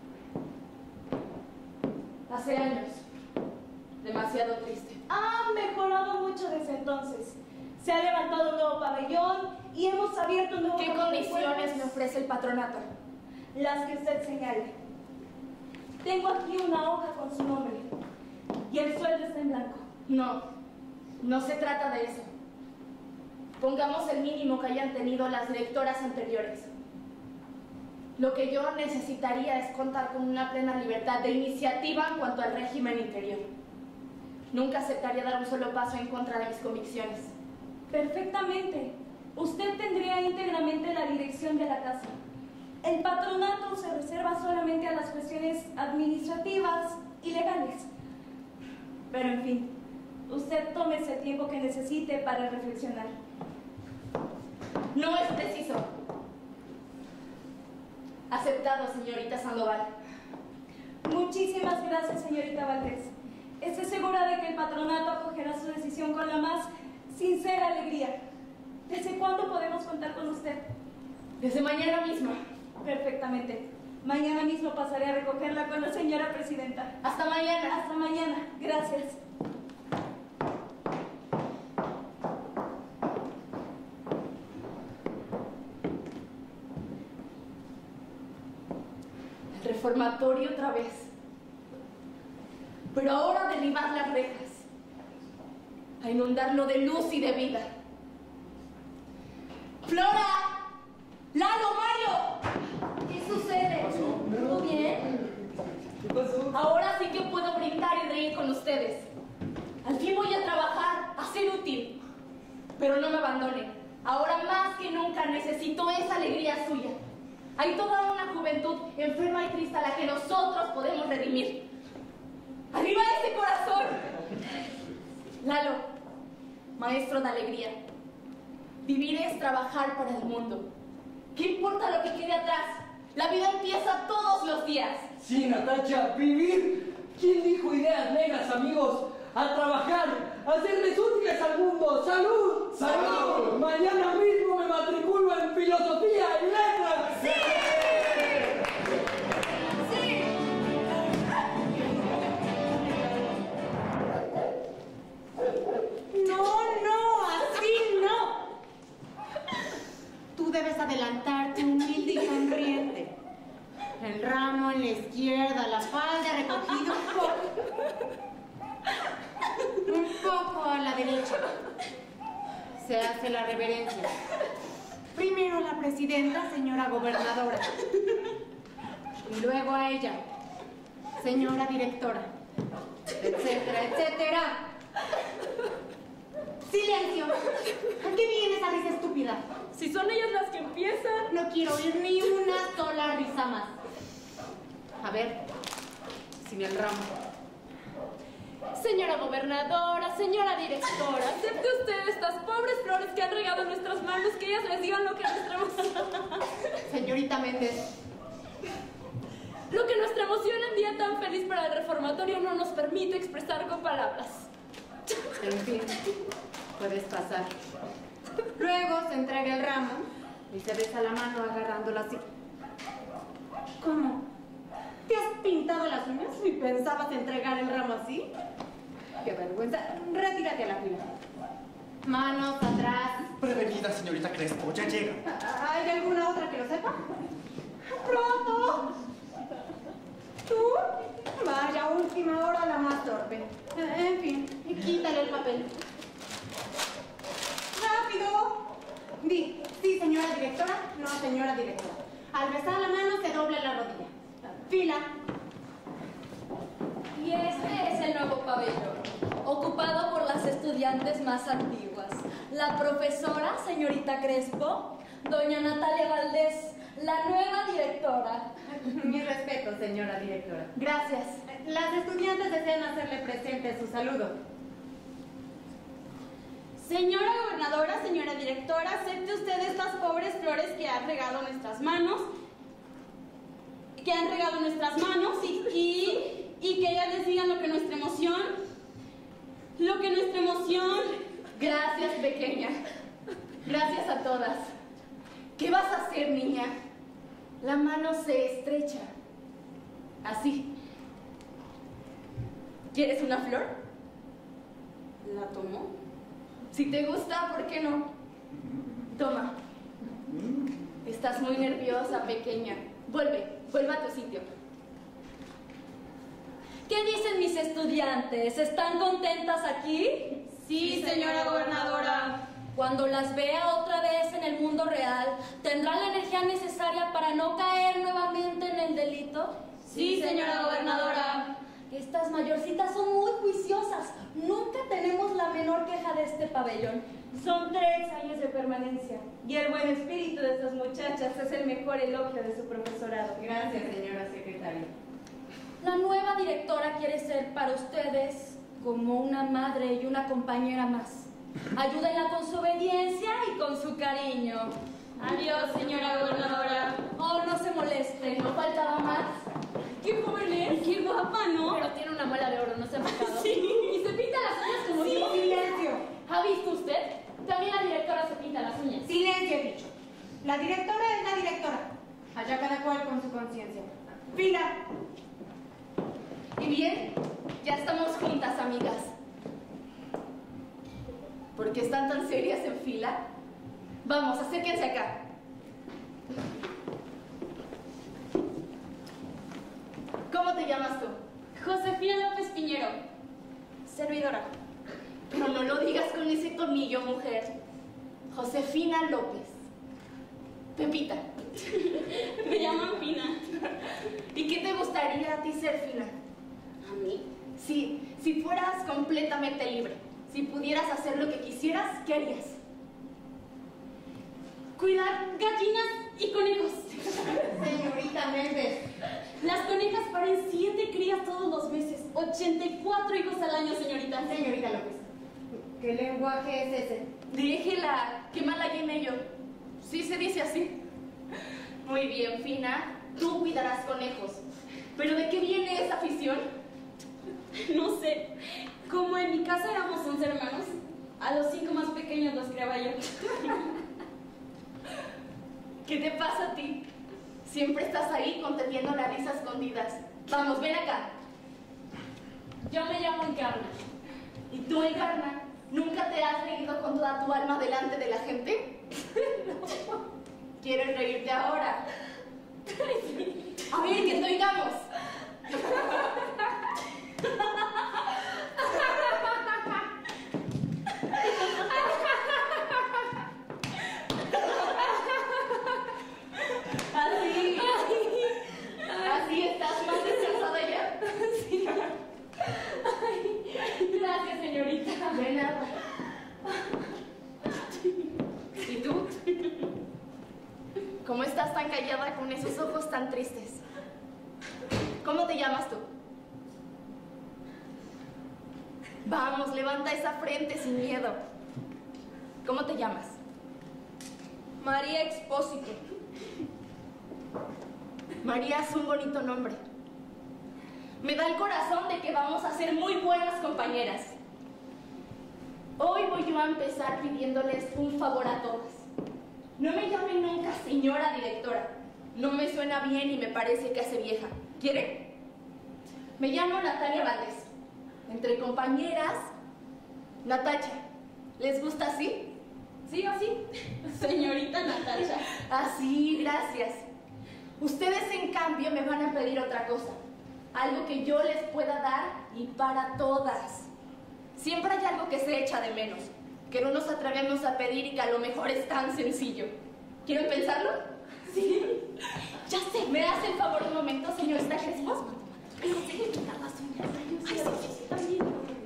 Hace años. Demasiado triste. Ha mejorado mucho desde entonces. Se ha levantado un nuevo pabellón y hemos abierto un nuevo... ¿Qué condiciones me ofrece el patronato? Las que usted señale. Tengo aquí una hoja con su nombre y el sueldo está en blanco. No, no se trata de eso. Pongamos el mínimo que hayan tenido las directoras anteriores. Lo que yo necesitaría es contar con una plena libertad de iniciativa en cuanto al régimen interior. Nunca aceptaría dar un solo paso en contra de mis convicciones. Perfectamente. Usted tendría íntegramente la dirección de la casa. El patronato se reserva solamente a las cuestiones administrativas y legales. Pero en fin, usted tómese el tiempo que necesite para reflexionar. No es preciso. Aceptado, señorita Sandoval. Muchísimas gracias, señorita Valdés. Estoy segura de que el patronato acogerá su decisión con la más sincera alegría. ¿Desde cuándo podemos contar con usted? Desde mañana mismo. Perfectamente. Mañana mismo pasaré a recogerla con la señora presidenta. Hasta mañana. Hasta mañana. Gracias. El reformatorio otra vez. Pero ahora derribar las rejas. A inundarlo de luz y de vida. ¡Flora! ¡Lalo, Mario! ¿Qué sucede? ¿Todo bien? ¿Qué pasó? Ahora sí que puedo brindar y reír con ustedes. Al fin voy a trabajar, a ser útil. Pero no me abandonen. Ahora más que nunca necesito esa alegría suya. Hay toda una juventud enferma y triste a la que nosotros podemos redimir. ¡Arriba ese corazón! Lalo, maestro de alegría. Vivir es trabajar para el mundo. ¿Qué importa lo que quede atrás? La vida empieza todos los días. Sí, Natacha, vivir. ¿Quién dijo ideas negras, amigos? A trabajar, a serles útiles al mundo. ¡Salud! ¡Salud! Mañana mismo me matriculo en filosofía y letras. ¡Sí! ¡Sí! No, así no. Tú debes adelantarte, humilde y sonriente. El ramo en la izquierda, la falda recogida un poco a la derecha. Se hace la reverencia. Primero a la presidenta, señora gobernadora. Y luego a ella, señora directora, etcétera, etcétera. ¡Silencio! ¿A qué viene esa risa estúpida? Si son ellas las que empiezan. No quiero oír ni una sola risa más. A ver, sin el ramo. Señora gobernadora, señora directora, acepte usted estas pobres flores que han regado en nuestras manos, que ellas les digan lo que nuestra emoción... Señorita Méndez. Lo que nuestra emoción en día tan feliz para el reformatorio no nos permite expresar con palabras. En fin, puedes pasar. Luego se entrega el ramo y se besa la mano agarrándola así. ¿Cómo? ¿Te has pintado las uñas y pensabas entregar el ramo así? ¡Qué vergüenza! Retírate a la fila. Manos atrás. Prevenida, señorita Crespo, ya llega. ¿Hay alguna otra que lo sepa? ¡Pronto! ¿Tú? Vaya, última hora la más torpe. En fin, y quítale el papel. ¡Rápido! Di, sí, señora directora, no, señora directora. Al besar la mano se dobla la rodilla. Fila. Y este es el nuevo pabellón, ocupado por las estudiantes más antiguas. La profesora, señorita Crespo, doña Natalia Valdés, la nueva directora. Mis respetos, señora directora. Gracias. Las estudiantes desean hacerle presente su saludo. Señora gobernadora, señora directora, acepte usted estas pobres flores que han regado nuestras manos que han regado nuestras manos y que ellas les digan lo que nuestra emoción... Gracias, pequeña. Gracias a todas. ¿Qué vas a hacer, niña? La mano se estrecha. Así. ¿Quieres una flor? ¿La tomó? Si te gusta, ¿por qué no? Toma. Estás muy nerviosa, pequeña. Vuelve a tu sitio. ¿Qué dicen mis estudiantes? ¿Están contentas aquí? Sí, señora gobernadora. Cuando las vea otra vez en el mundo real, ¿tendrán la energía necesaria para no caer nuevamente en el delito? Sí, señora gobernadora. Estas mayorcitas son muy juiciosas. Nunca tenemos la menor queja de este pabellón. Son 3 años de permanencia y el buen espíritu de estas muchachas es el mejor elogio de su profesorado. Gracias, señora secretaria. La nueva directora quiere ser para ustedes como una madre y una compañera más. Ayúdenla con su obediencia y con su cariño. Adiós, señora gobernadora. Oh, no se moleste. No faltaba más. ¡Qué joven es! ¡Qué guapa, ¿no? Pero tiene una muela de oro, ¿no se ha fijado? Sí. Y se pinta las uñas como yo. Silencio. ¿Ha visto usted? También la directora se pinta las uñas. Silencio, he dicho. La directora es la directora. Allá cada cual con su conciencia. Fila. Y bien, ya estamos juntas, amigas. ¿Por qué están tan serias en fila? Vamos, acérquense acá. ¿Cómo te llamas tú? Josefina López Piñero. Servidora. Pero no lo digas con ese tonillo, mujer. Josefina López. Pepita. Me llaman Fina. ¿Y qué te gustaría a ti ser, Fina? ¿A mí? Sí, si fueras completamente libre, si pudieras hacer lo que quisieras, ¿qué harías? Cuidar gallinas y conejos. Señorita Méndez. Las conejas paren 7 crías todos los meses. 84 hijos al año, señorita. Señorita López. ¿Qué lenguaje es ese? Déjela, que mal la llene yo. Sí se dice así. Muy bien, Fina, tú cuidarás conejos. ¿Pero de qué viene esa afición? No sé. Como en mi casa éramos 11 hermanos, a los 5 más pequeños los criaba yo. ¿Qué te pasa a ti? Siempre estás ahí conteniendo la risa escondidas. Vamos, ven acá. Yo me llamo Encarna. ¿Y tú, Encarna, nunca te has reído con toda tu alma delante de la gente? ¿Quieres reírte ahora? A ver, que te oigamos. Así estás más descansada ya. Sí. Ay, gracias, señorita. De nada. ¿Y tú? ¿Cómo estás tan callada con esos ojos tan tristes? ¿Cómo te llamas tú? Vamos, levanta esa frente sin miedo. ¿Cómo te llamas? María Expósito. María es un bonito nombre. Me da el corazón de que vamos a ser muy buenas compañeras. Hoy voy yo a empezar pidiéndoles un favor a todas. No me llamen nunca señora directora. No me suena bien y me parece que hace vieja. ¿Quieren? Me llamo Natalia Valdés. Entre compañeras, Natacha. ¿Les gusta así? ¿Sí o sí? Señorita Natacha. Así, gracias. Ustedes, en cambio, me van a pedir otra cosa. Algo que yo les pueda dar y para todas. Siempre hay algo que se echa de menos, que no nos atrevemos a pedir y que a lo mejor es tan sencillo. ¿Quieren pensarlo? Sí. Ya sé. ¿Me hace el favor un momento, señorita Crespo? Pero se le quitar las uñas. Ay, sí, también.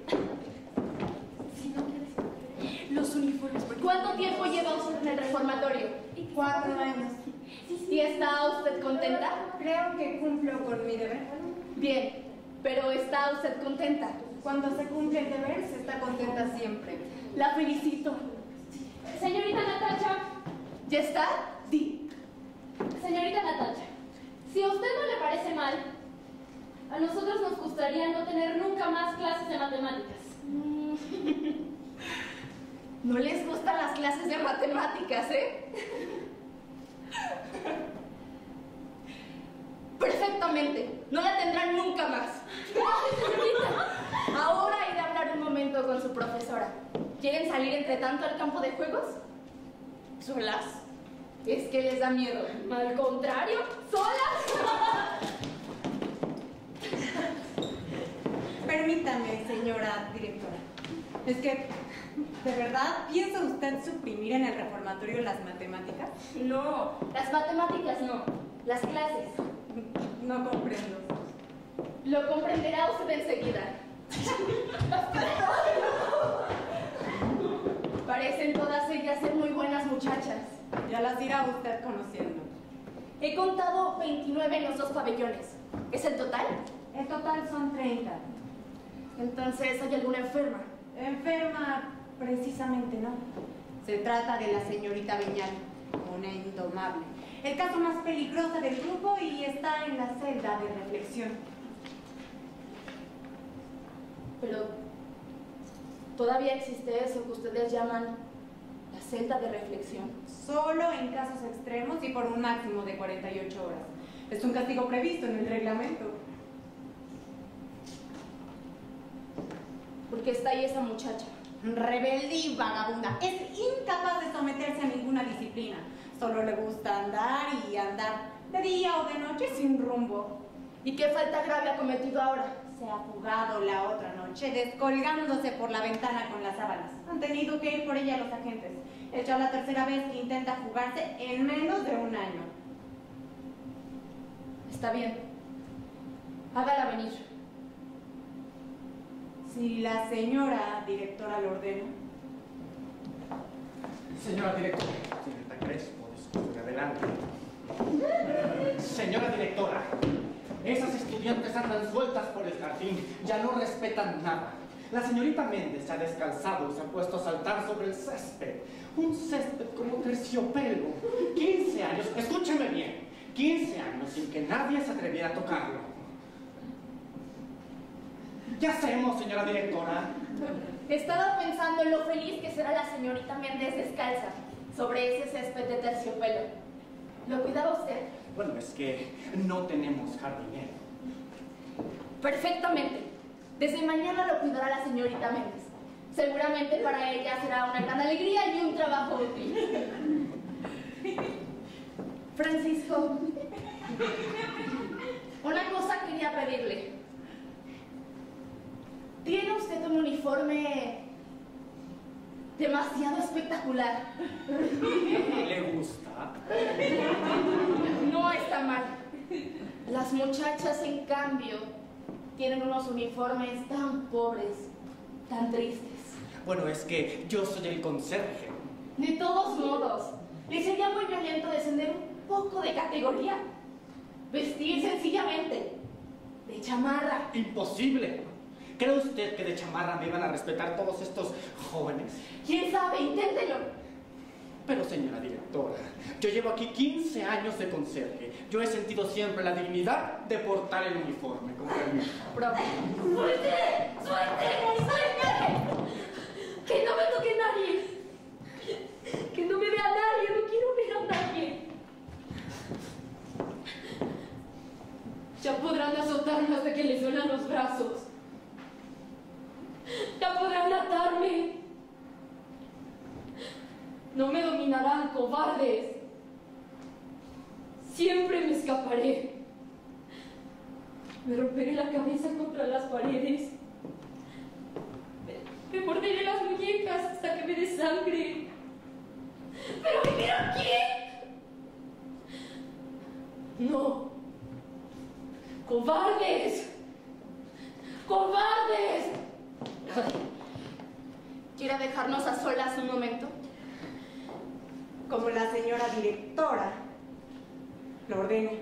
Si no quieres. Los uniformes. ¿Cuánto tiempo lleva usted en el reformatorio? 4 años. ¿Y está usted contenta? Creo que cumplo con mi deber. Bien, pero ¿está usted contenta? Cuando se cumple el deber, se está contenta siempre. La felicito. Señorita Natacha. ¿Ya está? Di. Señorita Natacha, Si a usted no le parece mal, a nosotros nos gustaría no tener nunca más clases de matemáticas. No les gustan las clases de matemáticas, ¿eh? Perfectamente. No la tendrán nunca más. Ahora iré a hablar un momento con su profesora. ¿Quieren salir entre tanto al campo de juegos? ¿Solas? ¿Es que les da miedo? Al contrario, solas. Permítame, señora directora. Es que, ¿de verdad piensa usted suprimir en el reformatorio las matemáticas? No, las matemáticas no. Las clases. No comprendo. Lo comprenderá usted enseguida. Parecen todas ellas ser muy buenas muchachas. Ya las irá usted conociendo. He contado 29 en los 2 pabellones. ¿Es el total? El total son 30. Entonces, ¿hay alguna enferma? Enferma, precisamente no. Se trata de la señorita Beñal, una indomable. El caso más peligroso del grupo y está en la celda de reflexión. Pero todavía existe eso que ustedes llaman la celda de reflexión. Solo en casos extremos y por un máximo de 48 horas. Es un castigo previsto en el reglamento. ¿Por qué está ahí esa muchacha? Rebelde y vagabunda. Es incapaz de someterse a ninguna disciplina. Solo le gusta andar y andar de día o de noche sin rumbo. ¿Y qué falta grave ha cometido ahora? Se ha fugado la otra noche, descolgándose por la ventana con las sábanas. Han tenido que ir por ella los agentes. Es ya la tercera vez que intenta fugarse en menos de un año. Está bien. Hágala venir. Si la señora directora lo ordena. Señora directora, señorita Crespo, disculpe, adelante. Señora directora, esas estudiantes andan sueltas por el jardín, ya no respetan nada. La señorita Méndez se ha descalzado y se ha puesto a saltar sobre el césped. Un césped como terciopelo. 15 años, escúcheme bien, 15 años sin que nadie se atreviera a tocarlo. ¿Qué hacemos, señora directora? Estaba pensando en lo feliz que será la señorita Méndez descalza sobre ese césped de terciopelo. ¿Lo cuidaba usted? Bueno, es que no tenemos jardinero. Perfectamente. Desde mañana lo cuidará la señorita Méndez. Seguramente para ella será una gran alegría y un trabajo útil. Francisco, una cosa quería pedirle. Tiene usted un uniforme demasiado espectacular. ¿Le gusta? No está mal. Las muchachas, en cambio, tienen unos uniformes tan pobres, tan tristes. Bueno, es que yo soy el conserje. De todos modos, le sería muy violento descender un poco de categoría. Vestir sencillamente de chamarra. Imposible. ¿Cree usted que de chamarra me iban a respetar todos estos jóvenes? ¿Quién sabe? Inténtelo. Pero señora directora, yo llevo aquí 15 años de conserje. Yo he sentido siempre la dignidad de portar el uniforme. Con permiso. ¡Suelte! ¡Suelte! ¡Suelte! ¡Que no me toque nadie! ¡Que no me vea nadie! ¡No quiero ver a nadie! Ya podrán azotarme hasta que les duelan los brazos. Ya podrán atarme. No me dominarán, cobardes. Siempre me escaparé. Me romperé la cabeza contra las paredes. Me morderé las muñecas hasta que me dé sangre. ¿Pero vivir aquí? No. ¡Cobardes! ¡Cobardes! ¿Quiere dejarnos a solas un momento? Como la señora directora lo ordene.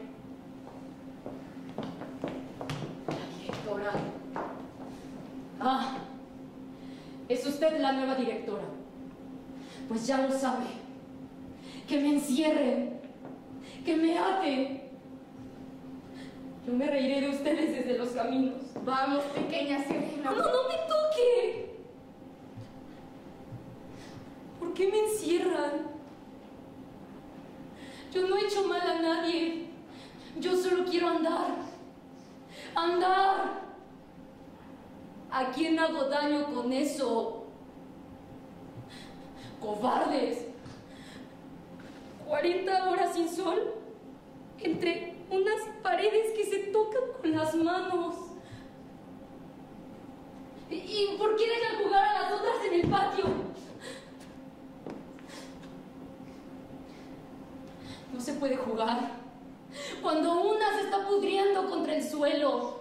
La directora. Ah, es usted la nueva directora. Pues ya lo sabe. Que me encierren, que me aten. Yo me reiré de ustedes desde los caminos. Vamos, pequeña sirena. ¡No, no me toque! ¿Por qué me encierran? Yo no he hecho mal a nadie. Yo solo quiero andar. ¡Andar! ¿A quién hago daño con eso? ¡Cobardes! 40 horas sin sol, entre unas paredes que se tocan con las manos. ¿Y por qué dejan jugar a las otras en el patio? No se puede jugar cuando una se está pudriendo contra el suelo,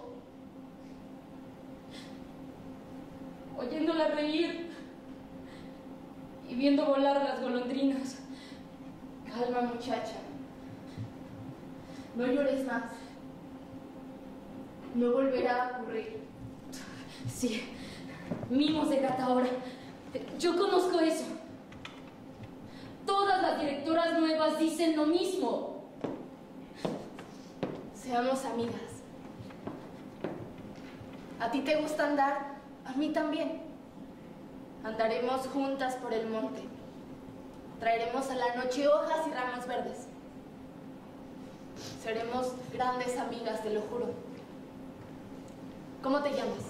oyéndola reír y viendo volar las golondrinas. Calma, muchacha. No llores más. No volverá a ocurrir. Sí, mimos de gata ahora. Yo conozco eso. Todas las directoras nuevas dicen lo mismo. Seamos amigas. ¿A ti te gusta andar? A mí también. Andaremos juntas por el monte. Traeremos a la noche hojas y ramos verdes. Seremos grandes amigas, te lo juro. ¿Cómo te llamas?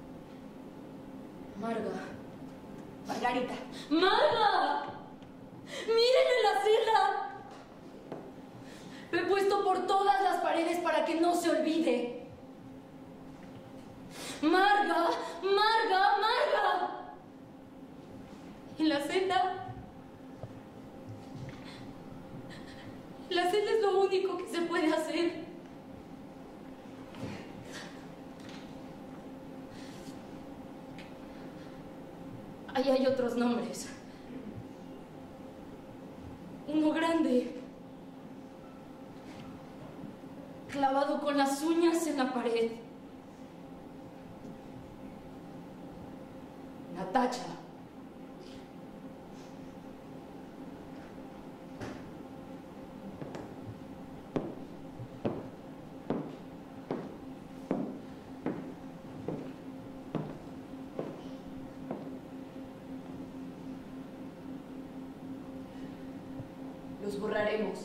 Marga. Margarita. ¡Marga! ¡Mírenme la celda! Lo he puesto por todas las paredes para que no se olvide. ¡Marga! ¡Marga! ¡Marga! En la celda. La celda es lo único que se puede hacer. Ahí hay otros nombres. Uno grande, clavado con las uñas en la pared. Natacha. Los borraremos.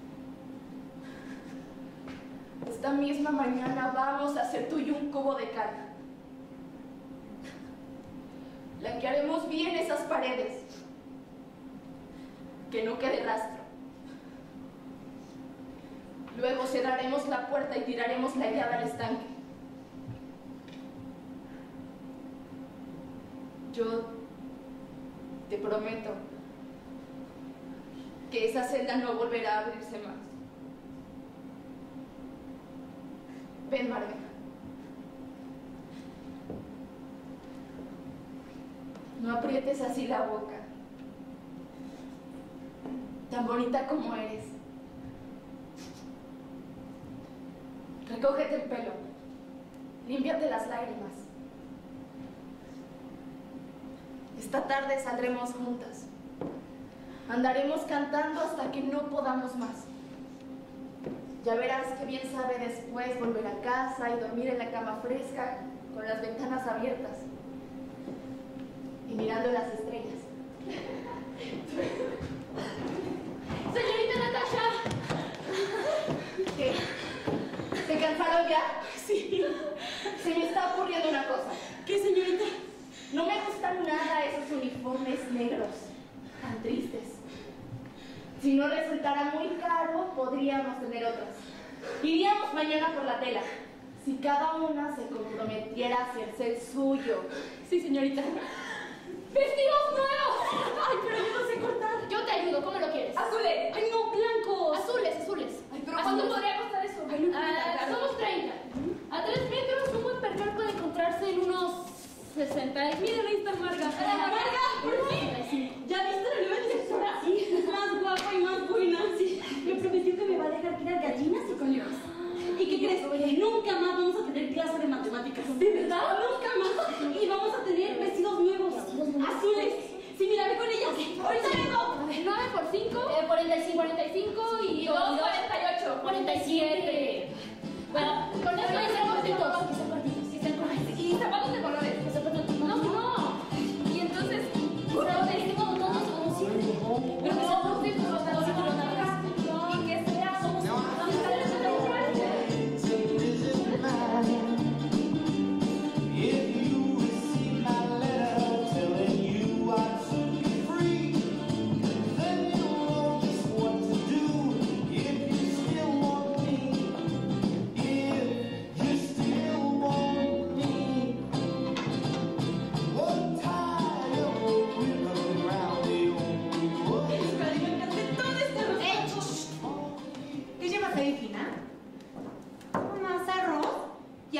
Esta misma mañana vamos a hacer tú y un cubo de cal. Blanquearemos bien esas paredes. Que no quede rastro. Luego cerraremos la puerta y tiraremos la llave al estanque. Yo te prometo que esa celda no volverá a abrirse más. Ven, Marga. No aprietes así la boca. Tan bonita como eres. Recógete el pelo. Límpiate las lágrimas. Esta tarde saldremos juntas. Andaremos cantando hasta que no podamos más. Ya verás que bien sabe después volver a casa y dormir en la cama fresca, con las ventanas abiertas y mirando las estrellas. ¡Señorita Natasha! ¿Qué? ¿Se cansaron ya? Sí. Se me está ocurriendo una cosa. ¿Qué, señorita? No me gustan nada esos uniformes negros, tan tristes. Si no resultara muy caro, podríamos tener otros. Iríamos mañana por la tela. Si cada una se comprometiera a hacerse el suyo. Sí, señorita. ¡Vestidos nuevos! ¡Ay, pero yo no sé cortar! Yo te ayudo, ¿cómo lo quieres? ¡Azules! ¡Ay, no, blancos! Azules, azules. Ay, pero ¿Cuánto azules. podría costar eso? Ay, no, Somos 30. A 3 metros, un buen perfil puede encontrarse en unos 60. Miren, ahí está Marga. ¡Marga! ¡Por fin! ¿Ya viste la nueva directora? Sí, es más guapa y más buena. Sí. Me prometió que me va a dejar criar gallinas y conejos. ¿Y qué crees? Nunca más vamos a tener clase de matemáticas. ¿De verdad? Nunca más. Y vamos a tener vestidos nuevos. Azules. Sí, mira, ve con ellas. Ahorita vengo. 9 por 5. 45 y 2, 48. 47. Bueno, con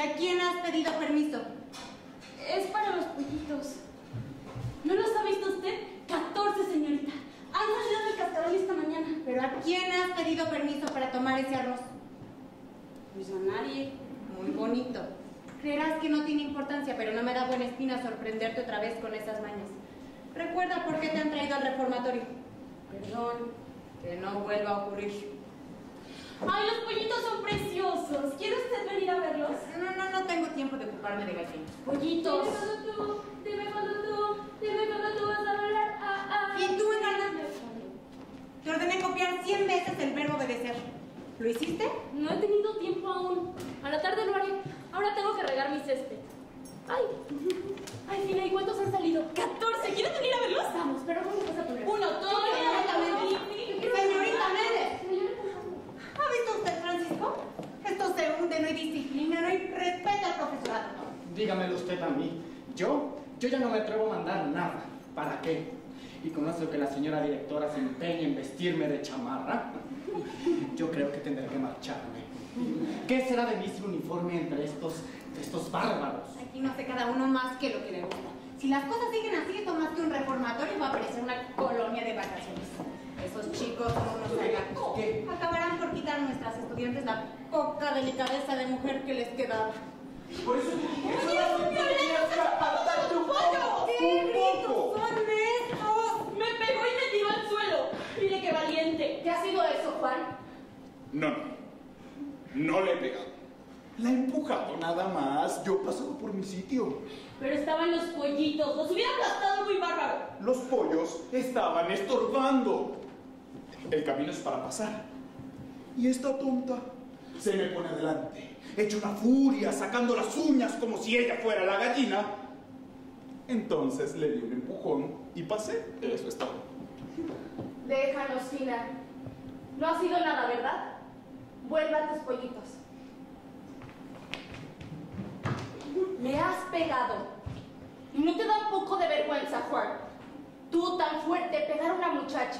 a quién has pedido permiso? Es para los pollitos. ¿No los ha visto usted? 14, señorita. Han salido del cascarón esta mañana. ¿Pero a quién has pedido permiso para tomar ese arroz? Pues a nadie. Muy bonito. Creerás que no tiene importancia, pero no me da buena espina sorprenderte otra vez con esas mañas. Recuerda por qué te han traído al reformatorio. Perdón, que no vuelva a ocurrir. ¡Ay, los pollitos son preciosos! ¿Quiere usted venir a verlos? No tengo tiempo de ocuparme de gallinas. Pollitos. Dime cuando tú vas a hablar. ¿Y tú, Encarna? Te ordené copiar 100 veces el verbo obedecer. ¿Lo hiciste? No he tenido tiempo aún. A la tarde lo haré. Ahora tengo que regar mi césped. Ay, Fina, ¿y cuántos han salido? 14. ¿Quieres venir a verlos? Vamos, pero ¿cómo vas a poner? Uno, dos, Señorita Méndez. ¿Ha visto usted, Francisco? Esto se hunde, no hay disciplina, no hay respeto al profesorado. Dígamelo usted a mí. Yo ya no me atrevo a mandar nada. ¿Para qué? Y con eso que la señora directora se empeña en vestirme de chamarra, yo creo que tendré que marcharme. ¿Qué será de mí sin uniforme entre estos bárbaros? Aquí no hace cada uno más que lo que le gusta. Si las cosas siguen así, esto más que un reformatorio va a parecer una colonia de vacaciones. Esos chicos son unos salvajes. ¿Qué? Acabarán por quitar a nuestras estudiantes la poca delicadeza de mujer que les quedaba. Por eso tenías que apartarte un poco. ¡Qué ricos son estos! Me pegó y me tiró al suelo. Mire qué valiente. ¿Qué ha sido eso, Juan? No le he pegado. La he empujado nada más. Yo he pasado por mi sitio. Pero estaban los pollitos. Los hubiera aplastado muy bárbaro. Los pollos estaban estorbando. El camino es para pasar. Y esta tonta se me pone adelante. Hecha una furia, sacando las uñas como si ella fuera la gallina. Entonces le di un empujón y pasé. Eso es todo. Déjanos, Fina. No ha sido nada, ¿verdad? Vuelva a tus pollitos. Me has pegado. ¿Y no te da un poco de vergüenza, Juan? Tú tan fuerte, pegar a una muchacha.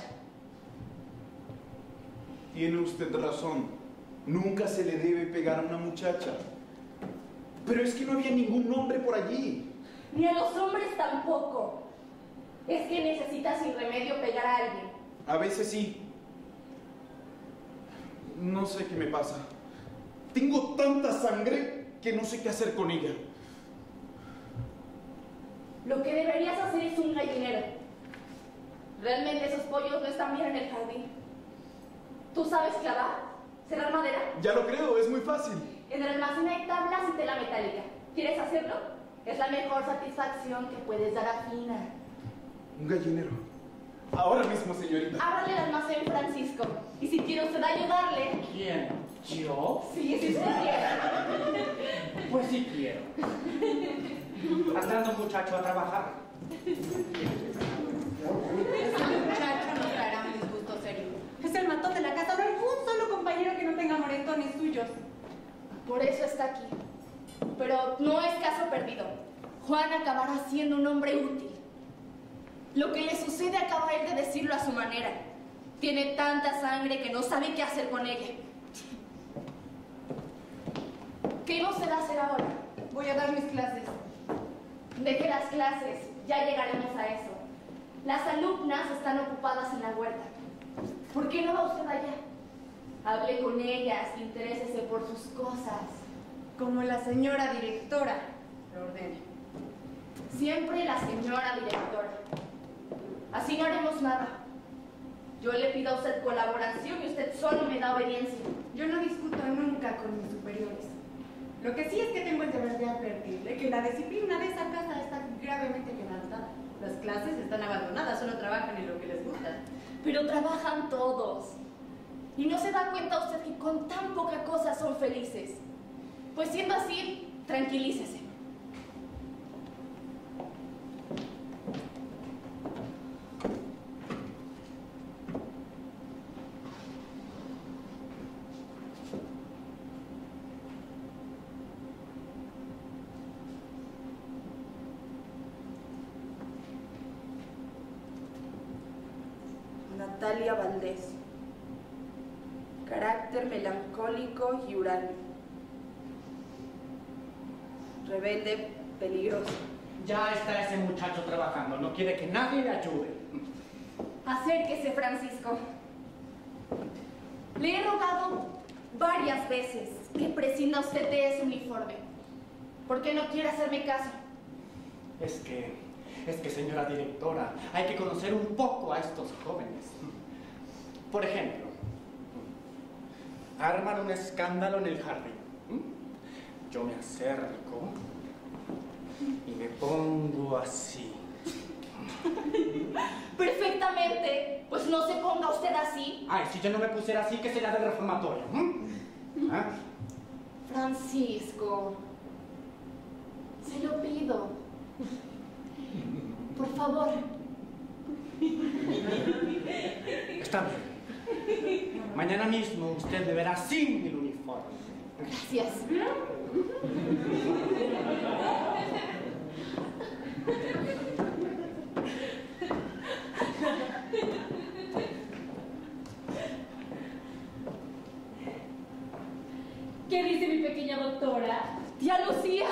Tiene usted razón. Nunca se le debe pegar a una muchacha. Pero es que no había ningún hombre por allí. Ni a los hombres tampoco. Es que necesitas sin remedio pegar a alguien. A veces sí. No sé qué me pasa. Tengo tanta sangre que no sé qué hacer con ella. Lo que deberías hacer es un gallinero. Realmente esos pollos no están bien en el jardín. ¿Tú sabes clavar? ¿Cerrar madera? Ya lo creo, es muy fácil. En el almacén hay tablas y tela metálica. ¿Quieres hacerlo? Es la mejor satisfacción que puedes dar a Fina. Un gallinero. Ahora mismo, señorita. Ábrale el almacén, Francisco. Y si quiere usted ayudarle... ¿Quién? ¿Yo? Sí, si usted quiere. Pues sí quiero. Andando, muchacho, a trabajar. Ese muchacho no traerá un disgusto serio. Es el matón de la casa. No hay un solo compañero que no tenga morentones suyos. Por eso está aquí. Pero no es caso perdido. Juan acabará siendo un hombre útil. Lo que le sucede acaba él de decirlo a su manera. Tiene tanta sangre que no sabe qué hacer con ella. ¿Qué iba usted a hacer ahora? Voy a dar mis clases. Deje las clases, ya llegaremos a eso. Las alumnas están ocupadas en la huerta. ¿Por qué no va usted allá? Hable con ellas, interésese por sus cosas. Como la señora directora lo ordene. Siempre la señora directora. Así no haremos nada. Yo le pido a usted colaboración y usted solo me da obediencia. Yo no discuto nunca con mis superiores. Lo que sí es que tengo el deber de advertirle que la disciplina de esa casa está gravemente quebrantada. Las clases están abandonadas, solo trabajan en lo que les gusta. Pero trabajan todos. ¿Y no se da cuenta usted que con tan poca cosa son felices? Pues siendo así, tranquilícese. Natalia Valdés. Carácter melancólico y huraño. rebelde, peligroso. Ya está ese muchacho trabajando, no quiere que nadie le ayude. Acérquese, Francisco. Le he rogado varias veces que prescinda usted de ese uniforme. ¿Por qué no quiere hacerme caso? Es que, señora directora, hay que conocer un poco a estos jóvenes. Por ejemplo, arman un escándalo en el jardín. Yo me acerco y me pongo así. Perfectamente. Pues no se ponga usted así. Ay, si yo no me pusiera así, ¿qué sería del reformatorio? ¿Ah? Francisco, se lo pido. Por favor. Está bien. Mañana mismo usted me verá sin el uniforme. Gracias. ¿Qué dice mi pequeña doctora? Tía Lucía.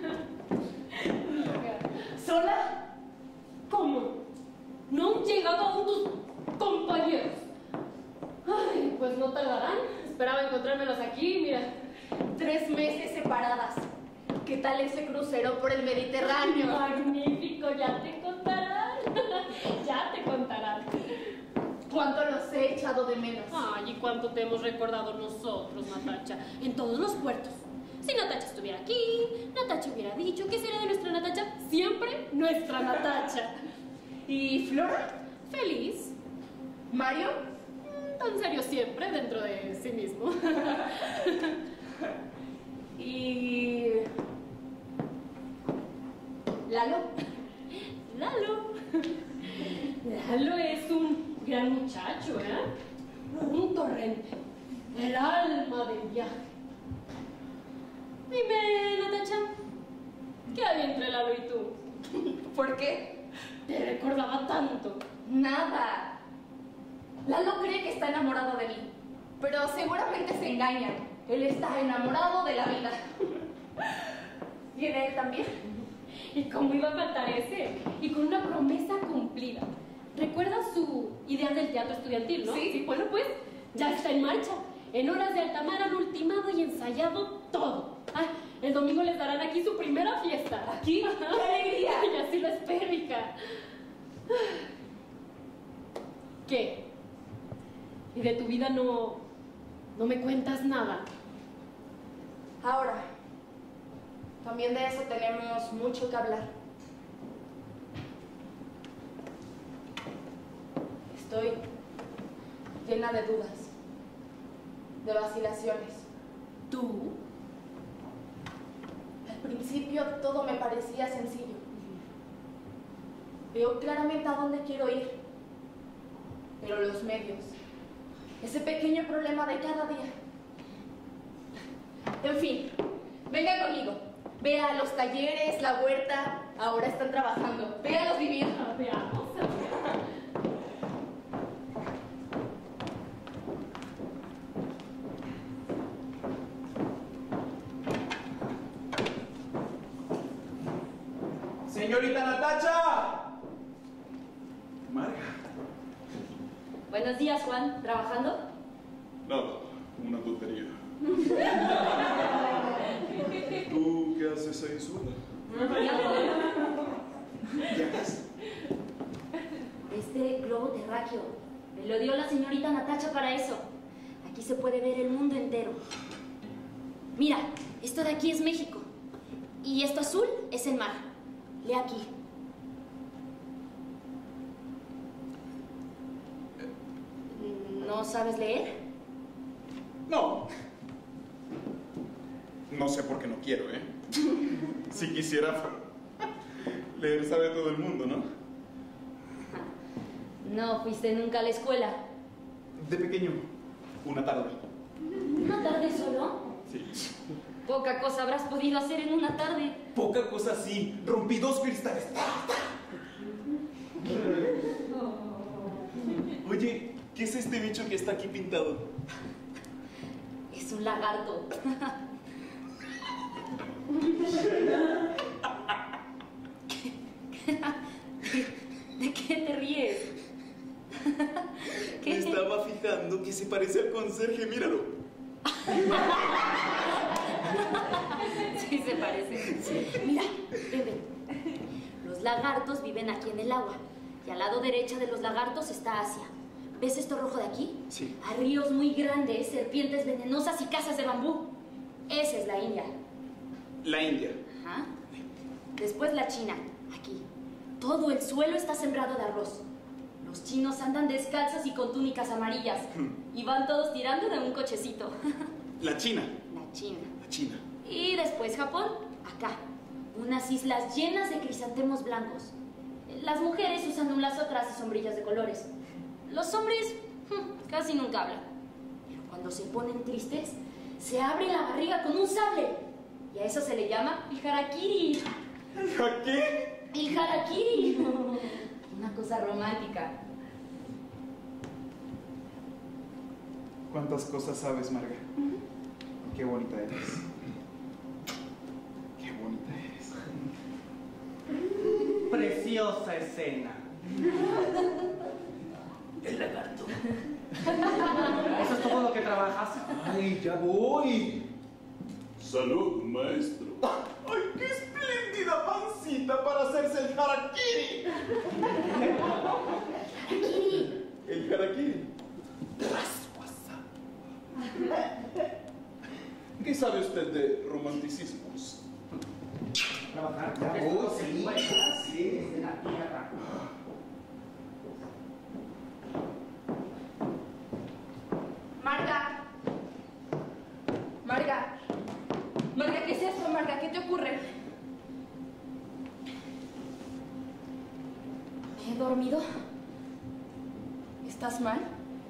¿Sola? ¿Cómo? ¿No han llegado aún tus compañeros? Ay, pues no tardarán. Esperaba encontrármelos aquí, mira. 3 meses separadas. ¿Qué tal ese crucero por el Mediterráneo? Magnífico, ya te contarán. Ya te contarán. ¿Cuánto los he echado de menos? Ay, y cuánto te hemos recordado nosotros, Natacha, en todos los puertos. Si Natacha estuviera aquí, Natacha hubiera dicho ¿qué será de nuestra Natacha? Siempre nuestra Natacha. ¿Y Flora? Feliz. ¿Mario? Tan serio siempre, dentro de sí mismo. ¿Y Lalo? Lalo es un gran muchacho, ¿eh? Un torrente. El alma del viaje. Dime, Natacha, ¿qué hay entre Lalo y tú? ¿Por qué? Te recordaba tanto. Nada. Lalo cree que está enamorado de mí, pero seguramente se engaña. Él está enamorado de la vida. ¿Y de él también? ¿Y cómo iba a faltar ese? Y con una promesa cumplida. ¿Recuerdas su idea del teatro estudiantil, no? Sí. Bueno, pues ya está en marcha. En horas de alta mar han ultimado y ensayado todo. Ah, el domingo les darán aquí su primera fiesta. ¿Aquí? ¡Qué alegría! Y así lo espero, hija. ¿Qué? ¿Y de tu vida no me cuentas nada? Ahora, también de eso tenemos mucho que hablar. Estoy llena de dudas, de vacilaciones. ¿Tú? Al principio todo me parecía sencillo. Veo claramente a dónde quiero ir. Pero los medios, ese pequeño problema de cada día. En fin, venga conmigo. Vea los talleres, la huerta. Ahora están trabajando. Véalos vivir. Veamos. ¡Señorita Natacha! Marga. Buenos días, Juan. ¿Trabajando? Nada, una tontería. ¿Tú qué haces ahí sola? ¿Qué haces? Este globo terráqueo me lo dio la señorita Natacha para eso. Aquí se puede ver el mundo entero. Mira, esto de aquí es México. Y esto azul es el mar. Lee aquí. ¿No sabes leer? No. No sé por qué no quiero, ¿eh? Si quisiera leer sabe todo el mundo, ¿no? No fuiste nunca a la escuela. De pequeño, una tarde. ¿Una tarde solo? Sí. Poca cosa habrás podido hacer en una tarde. Poca cosa sí. Rompí 2 cristales. Oye, ¿qué es este bicho que está aquí pintado? Es un lagarto. Oye, se parece al conserje, míralo. Sí, se parece. Sí. Mira, ven. Los lagartos viven aquí en el agua. Y al lado derecha de los lagartos está Asia. ¿Ves esto rojo de aquí? Sí. Hay ríos muy grandes, serpientes venenosas y casas de bambú. Esa es la India. La India. Ajá. Después la China, aquí. Todo el suelo está sembrado de arroz. Los chinos andan descalzos y con túnicas amarillas. Y van todos tirando de un cochecito. La China. La China. La China. Y después Japón, acá. Unas islas llenas de crisantemos blancos. Las mujeres usan un lazo atrás y sombrillas de colores. Los hombres casi nunca hablan. Pero cuando se ponen tristes, se abre la barriga con un sable. Y a eso se le llama el harakiri. ¿A qué? El harakiri. Una cosa romántica. ¿Cuántas cosas sabes, Marga? Qué bonita eres. Qué bonita eres. Preciosa escena. El lagarto. ¿Eso es todo lo que trabajas? ¡Ay, ya voy! Salud, maestro. ¡Ay, qué espléndida pancita para hacerse el harakiri! ¡Harakiri! El harakiri. ¿Qué sabe usted de romanticismos? Trabajar. Sí. Sí, en la tierra. Marga, ¿qué es esto, Marga? ¿Qué te ocurre? ¿Me he dormido? ¿Estás mal?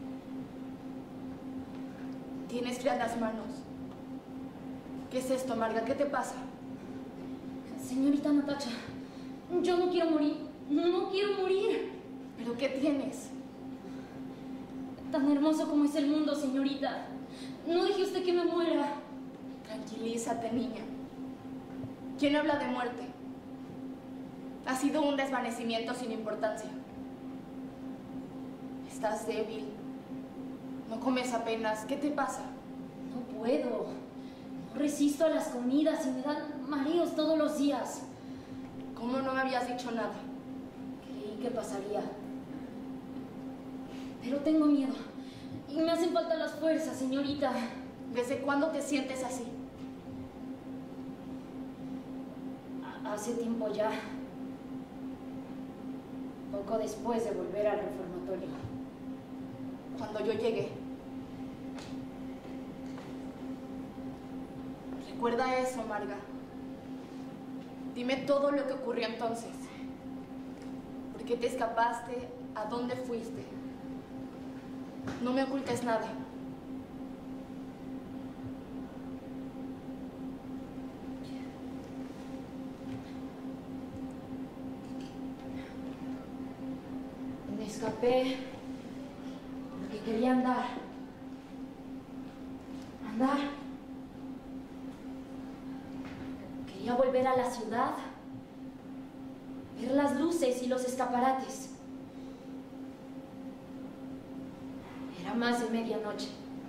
Tienes frías las manos. ¿Qué es esto, Marga? ¿Qué te pasa? Señorita Natacha, yo no quiero morir. No quiero morir. ¿Pero qué tienes? Tan hermoso como es el mundo, señorita. No deje usted que me muera. Tranquilízate, niña. ¿Quién habla de muerte? Ha sido un desvanecimiento sin importancia. Estás débil. No comes apenas. ¿Qué te pasa? No puedo. No resisto a las comidas y me dan mareos todos los días. ¿Cómo no me habías dicho nada? Creí que pasaría. Pero tengo miedo. Y me hacen falta las fuerzas, señorita. ¿Desde cuándo te sientes así? Hace tiempo ya. Poco después de volver al reformatorio. Cuando yo llegué. Recuerda eso, Marga. Dime todo lo que ocurrió entonces. ¿Por qué te escapaste? ¿A dónde fuiste? No me ocultes nada. Me escapé porque quería andar. Quería volver a la ciudad, ver las luces y los escaparates. Era más de medianoche.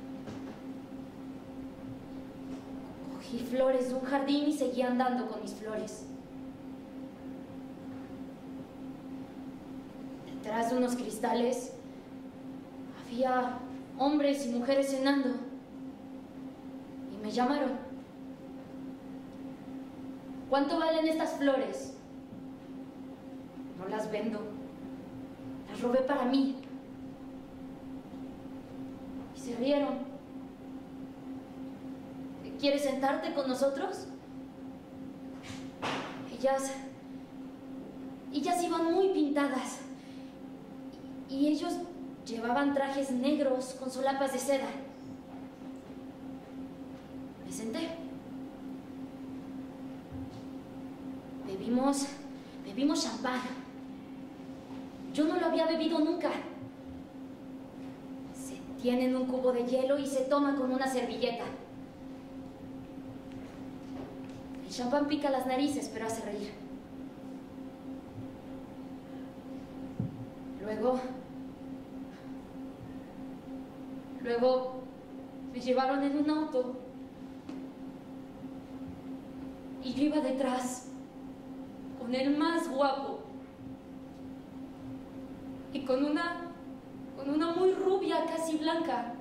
Cogí flores de un jardín y seguí andando con mis flores. Detrás de unos cristales había hombres y mujeres cenando. Y me llamaron. ¿Cuánto valen estas flores? No las vendo. Las robé para mí. Y se rieron. ¿Quieres sentarte con nosotros? Ellas iban muy pintadas. Y ellos llevaban trajes negros con solapas de seda. Me senté. Bebimos champán. Yo no lo había bebido nunca. Se tiene en un cubo de hielo y se toma con una servilleta. El champán pica las narices, pero hace reír. Luego me llevaron en un auto. Y yo iba detrás, con el más guapo. Y con una muy rubia, casi blanca.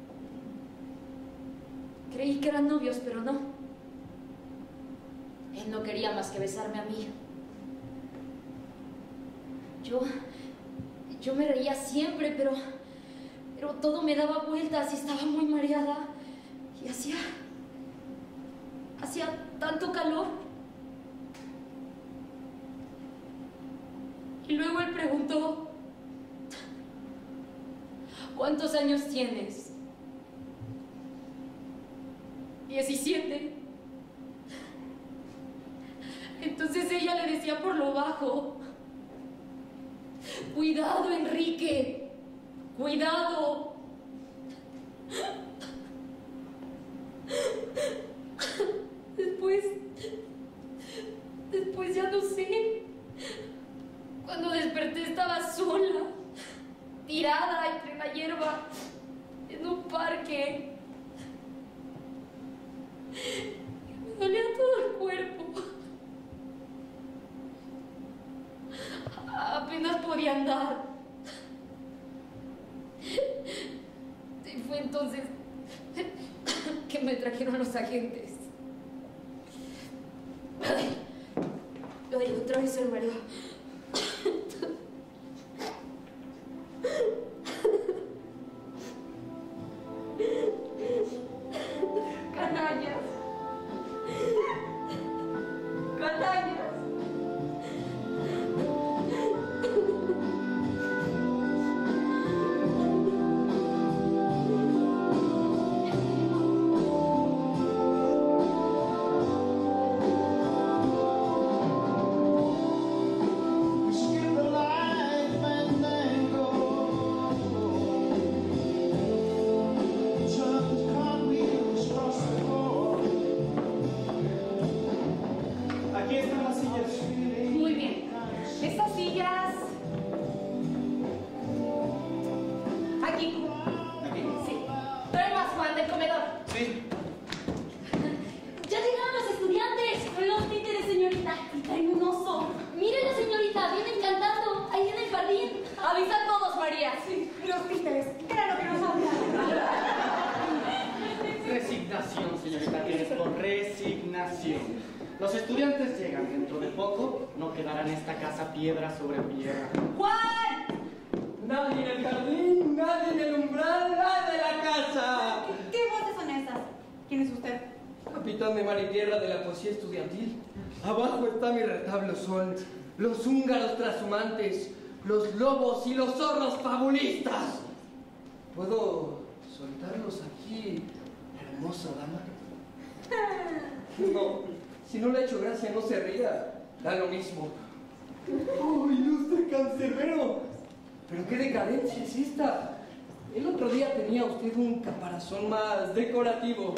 Creí que eran novios, pero no. Él no quería más que besarme a mí. Yo me reía siempre, pero todo me daba vueltas y estaba muy mareada. Y hacía tanto calor. Y luego él preguntó, ¿cuántos años tienes? 17. Entonces ella le decía por lo bajo, cuidado, Enrique, cuidado. Después ya no sé. Cuando desperté estaba sola, tirada entre la hierba, en un parque. Me dolía todo el cuerpo. Apenas podía andar. Y fue entonces que me trajeron los agentes. Ay, otra vez el mareo. Canallas. Canallas. Aquí están las sillas. Muy bien. Estas sillas... Aquí. ¿Aquí? Sí. Trae más, Juan, del comedor. Sí. ¡Ya llegaron los estudiantes! Son los títeres, señorita. Y traen un oso. Mírenla, señorita, vienen cantando ahí en el jardín. Avisa a todos, María. Sí, los títeres. Era lo que nos faltaba. Resignación, señorita Crespo, resignación. Los estudiantes llegan dentro de poco, no quedará en esta casa piedra sobre piedra. ¡Juan! Nadie en el jardín, nadie en el umbral, nadie en la casa. ¿Qué voces son esas? ¿Quién es usted? Capitán de mar y tierra de la poesía estudiantil. Abajo está mi retablo, son los húngaros trashumantes, los lobos y los zorros fabulistas. ¿Puedo soltarlos aquí, hermosa dama? No, si no le ha hecho gracia, no se ría. Da lo mismo. ¡Oh, ilustre cancerbero! ¿Pero qué decadencia es esta? El otro día tenía usted un caparazón más decorativo.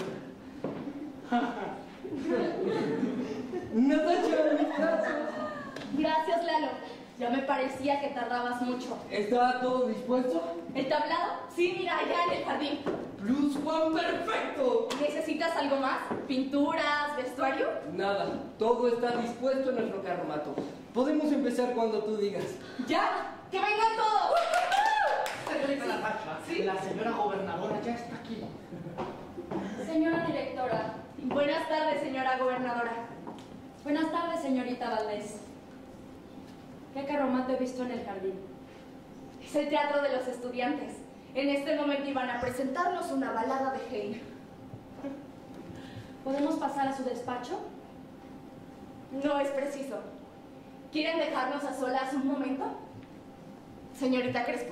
Natacha, Gracias, Lalo. Ya me parecía que tardabas mucho. ¿está todo dispuesto? ¿El tablado? Sí, mira, allá en el jardín. ¡Plus Juan perfecto! ¿Necesitas algo más? ¿Pinturas? ¿Vestuario? Nada, todo está dispuesto en nuestro carromato. Podemos empezar cuando tú digas. ¡Ya! ¡Que vengan todos! Señorita Natacha, la señora gobernadora ya está aquí. Señora directora. Buenas tardes, señora gobernadora. Buenas tardes, señorita Valdés. ¿Qué carromato he visto en el jardín? Es el teatro de los estudiantes. En este momento iban a presentarnos una balada de Heine. ¿Podemos pasar a su despacho? No es preciso. ¿Quieren dejarnos a solas un momento? Señorita Crespo.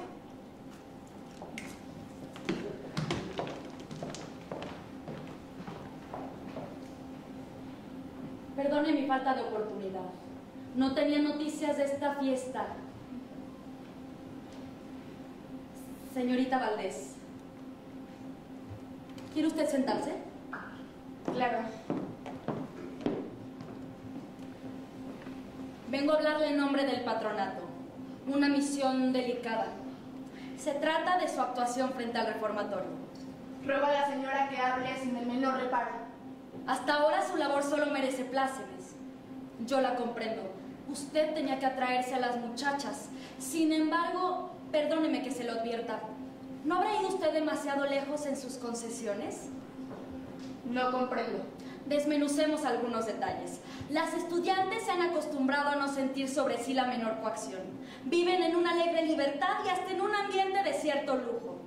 Perdone mi falta de oportunidad. No tenía noticias de esta fiesta. Señorita Valdés, ¿quiere usted sentarse? Claro. Vengo a hablarle en nombre del patronato. Una misión delicada. Se trata de su actuación frente al reformatorio. Ruego a la señora que hable sin el menor reparo. Hasta ahora su labor solo merece plácemes. Yo la comprendo. Usted tenía que atraerse a las muchachas. Sin embargo, perdóneme que se lo advierta. ¿No habrá ido usted demasiado lejos en sus concesiones? No comprendo. Desmenucemos algunos detalles. Las estudiantes se han acostumbrado a no sentir sobre sí la menor coacción. Viven en una alegre libertad y hasta en un ambiente de cierto lujo.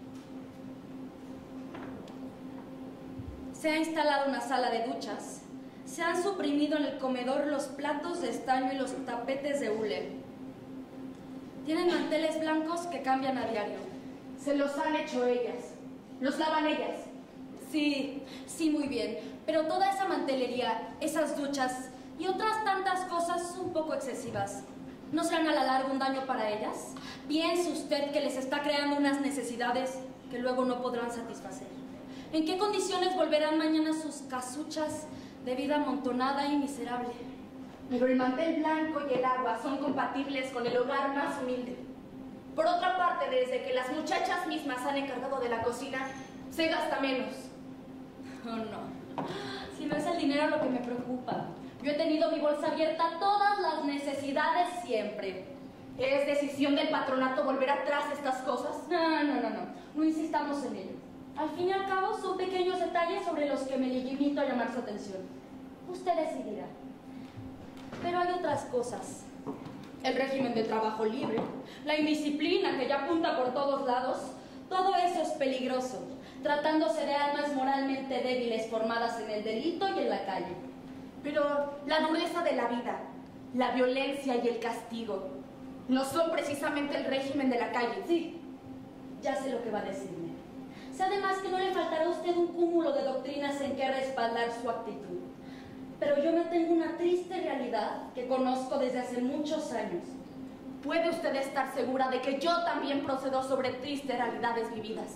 Se ha instalado una sala de duchas. Se han suprimido en el comedor los platos de estaño y los tapetes de hule. Tienen manteles blancos que cambian a diario. Se los han hecho ellas. Los lavan ellas. Sí, muy bien. Pero toda esa mantelería, esas duchas y otras tantas cosas un poco excesivas, ¿no serán a la larga un daño para ellas? Piense usted que les está creando unas necesidades que luego no podrán satisfacer. ¿En qué condiciones volverán mañana sus casuchas de vida amontonada y miserable? Pero el mantel blanco y el agua son compatibles con el hogar más humilde. Por otra parte, desde que las muchachas mismas han encargado de la cocina, se gasta menos. Oh, no. Si no es el dinero lo que me preocupa. Yo he tenido mi bolsa abierta a todas las necesidades siempre. ¿Es decisión del patronato volver atrás estas cosas? No insistamos en ello. Al fin y al cabo son pequeños detalles sobre los que me limito a llamar su atención. Usted decidirá. Pero hay otras cosas. El régimen de trabajo libre, la indisciplina que ya apunta por todos lados, todo eso es peligroso, tratándose de almas moralmente débiles formadas en el delito y en la calle. Pero la dureza de la vida, la violencia y el castigo, no son precisamente el régimen de la calle. Sí, ya sé lo que va a decirme. Sé además que no le faltará a usted un cúmulo de doctrinas en que respaldar su actitud. Pero yo me tengo una triste realidad que conozco desde hace muchos años. ¿Puede usted estar segura de que yo también procedo sobre tristes realidades vividas?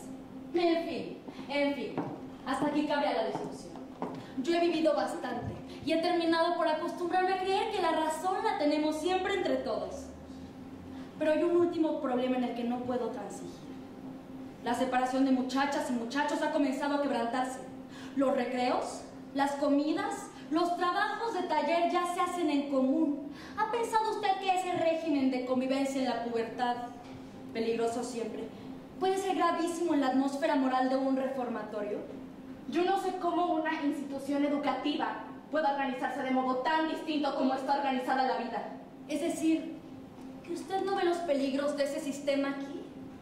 En fin, hasta aquí cabe la discusión. Yo he vivido bastante y he terminado por acostumbrarme a creer que la razón la tenemos siempre entre todos. Pero hay un último problema en el que no puedo transigir. La separación de muchachas y muchachos ha comenzado a quebrantarse. Los recreos, las comidas, los trabajos de taller ya se hacen en común. ¿Ha pensado usted que ese régimen de convivencia en la pubertad, peligroso siempre, puede ser gravísimo en la atmósfera moral de un reformatorio? Yo no sé cómo una institución educativa puede organizarse de modo tan distinto como está organizada la vida. Es decir, que usted no ve los peligros de ese sistema aquí.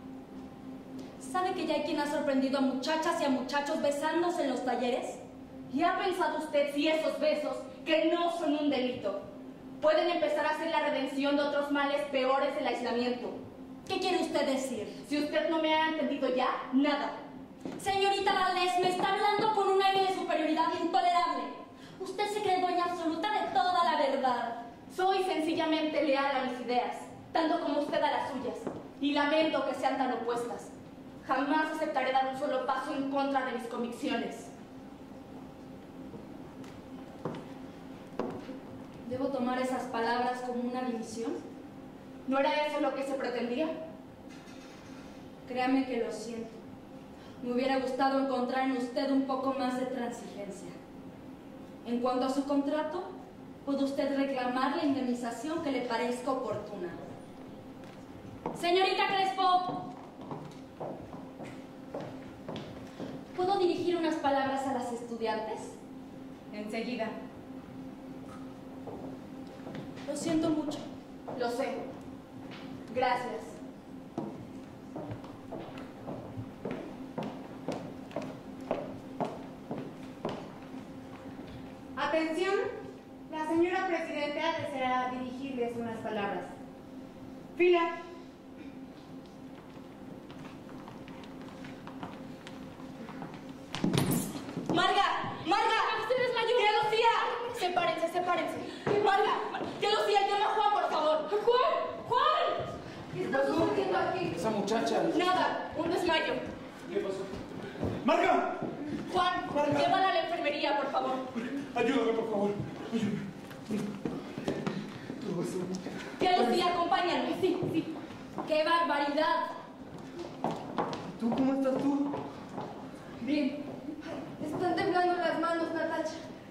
¿Sabe que ya hay quien ha sorprendido a muchachas y a muchachos besándose en los talleres? ¿Y ha pensado usted si esos besos, que no son un delito, pueden empezar a ser la redención de otros males peores del aislamiento? ¿Qué quiere usted decir? Si usted no me ha entendido ya, nada. Señorita Valdés, me está hablando con un aire de superioridad intolerable. Usted se cree dueña absoluta de toda la verdad. Soy sencillamente leal a mis ideas, tanto como usted a las suyas, y lamento que sean tan opuestas. Jamás aceptaré dar un solo paso en contra de mis convicciones. ¿Debo tomar esas palabras como una dimisión? ¿No era eso lo que se pretendía? Créame que lo siento. Me hubiera gustado encontrar en usted un poco más de transigencia. En cuanto a su contrato, puede usted reclamar la indemnización que le parezca oportuna. Señorita Crespo, ¿puedo dirigir unas palabras a las estudiantes? Enseguida. Lo siento mucho. Lo sé. Gracias. Atención, la señora presidenta desea dirigirles unas palabras. Fila. ¡Marga! ¡Usted es mayor! ¡Tía Lucía! Sepárense. ¡Marga! ¡Tía Lucía, llama a Juan, por favor! ¡Juan! ¿Qué está sucediendo aquí? Esa muchacha. Nada, un desmayo. ¿Qué pasó? ¡Marga! Juan, llévala a la enfermería, por favor. Ayúdame, por favor. Tía Lucía, acompáñame. Sí. ¡Qué barbaridad! ¿Tú cómo estás tú? Bien. Están temblando las manos, Natacha.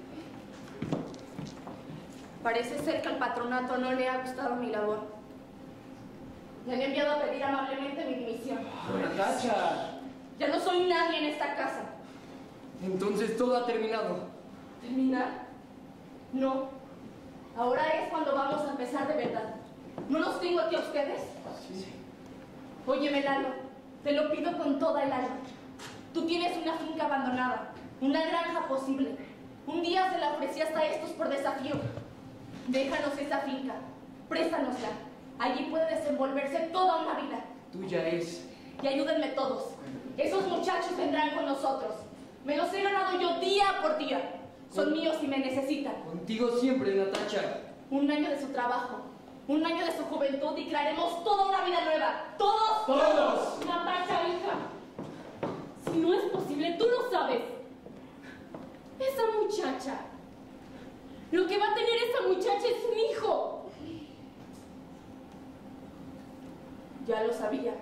Parece ser que al patronato no le ha gustado mi labor. Me han enviado a pedir amablemente mi dimisión. Natacha. Ya no soy nadie en esta casa. Entonces todo ha terminado. ¿Terminar? No. Ahora es cuando vamos a empezar de verdad. ¿No los tengo aquí a ustedes? Sí. Óyeme, Lalo, te lo pido con toda el alma. Tú tienes una finca abandonada, una granja posible. Un día se la ofrecí hasta a estos por desafío. Déjanos esa finca, préstanosla. Allí puede desenvolverse toda una vida. Tuya es. Y ayúdenme todos. Esos muchachos vendrán con nosotros. Me los he ganado yo día por día. Son míos y me necesitan. Contigo siempre, Natacha. Un año de su trabajo, un año de su juventud y crearemos toda una vida nueva. ¡Todos! ¡Todos! Natacha, hija. Si no es posible, tú lo sabes. Esa muchacha. Lo que va a tener esa muchacha es un hijo. Ya lo sabía.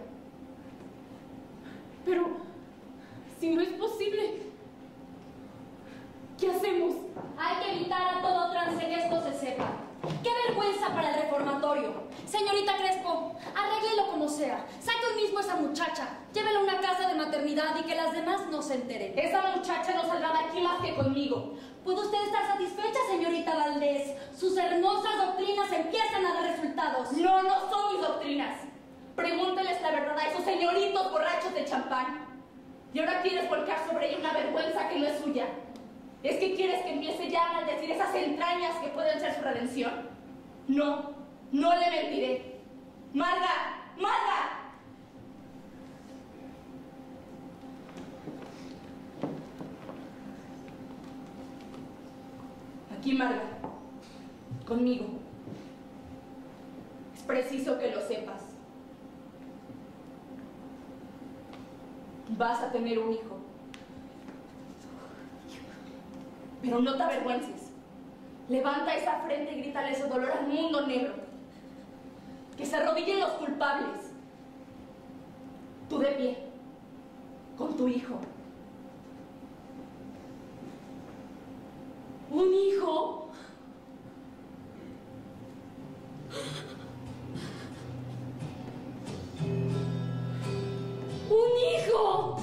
Pero, si no es posible, ¿qué hacemos? Hay que evitar a todo trance que esto se sepa. ¡Qué vergüenza para el reformatorio! Señorita Crespo, arréglelo como sea. Saque hoy mismo a esa muchacha. Llévela a una casa de maternidad y que las demás no se enteren. Esa muchacha no saldrá de aquí más que conmigo. ¿Puede usted estar satisfecha, señorita Valdés? Sus hermosas doctrinas empiezan a dar resultados. No, no son mis doctrinas. Pregúnteles la verdad a esos señoritos borrachos de champán. Y ahora quieres volcar sobre ella una vergüenza que no es suya. ¿Es que quieres que empiece ya a maldecir esas entrañas que pueden ser su redención? No, no le mentiré. ¡Marga! ¡Marga! Aquí, Marga. Conmigo. Es preciso que lo sepas. Vas a tener un hijo. Pero no te avergüences. Levanta esa frente y grítale ese dolor al mundo negro. Que se arrodillen los culpables. Tú de pie, con tu hijo. ¿Un hijo? ¡Un hijo!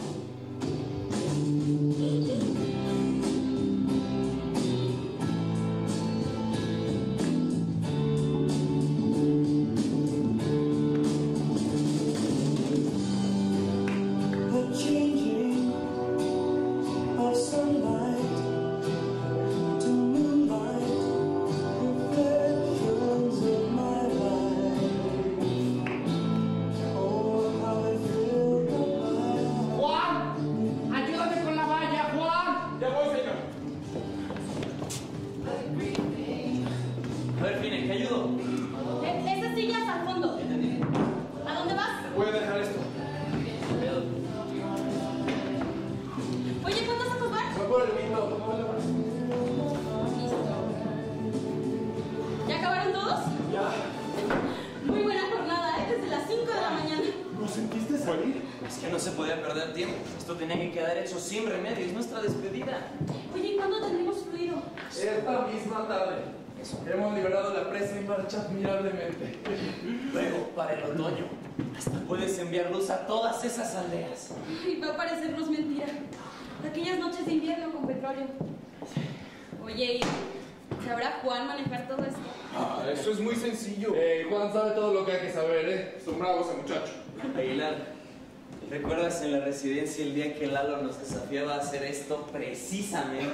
Sin remedio, es nuestra despedida. Oye, ¿y cuándo tendremos fluido? Esta misma tarde. Hemos liberado la presa y marcha admirablemente. Luego, para el otoño, hasta puedes enviar luz a todas esas aldeas. Ay, va a parecernos mentira. Aquellas noches de invierno con petróleo. Oye, ¿y sabrá Juan manejar todo esto? Eso es muy sencillo. Juan sabe todo lo que hay que saber, Son bravos ese muchacho. Aguilar, ¿recuerdas en la residencia el día que Lalo nos desafiaba a hacer esto precisamente?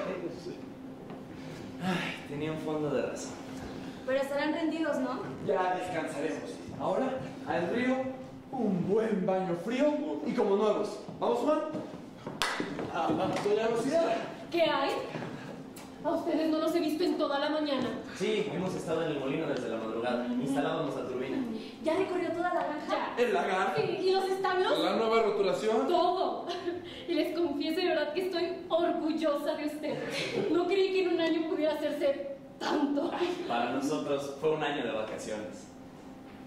Ay, tenía un fondo de razón. Pero estarán rendidos, ¿no? Ya descansaremos. Ahora, al río, un buen baño frío y como nuevos. ¿Vamos, Juan? Doña Lucía. ¿Qué hay? A ustedes no los he visto en toda la mañana. Sí, hemos estado en el molino desde la madrugada. Instalábamos la turbina. ¿Ya recorrió toda la granja? ¿El lagar? ¿Y los establos? ¿La nueva rotulación? Todo. Y les confieso de verdad que estoy orgullosa de ustedes. No creí que en un año pudiera hacerse tanto. Para nosotros fue un año de vacaciones.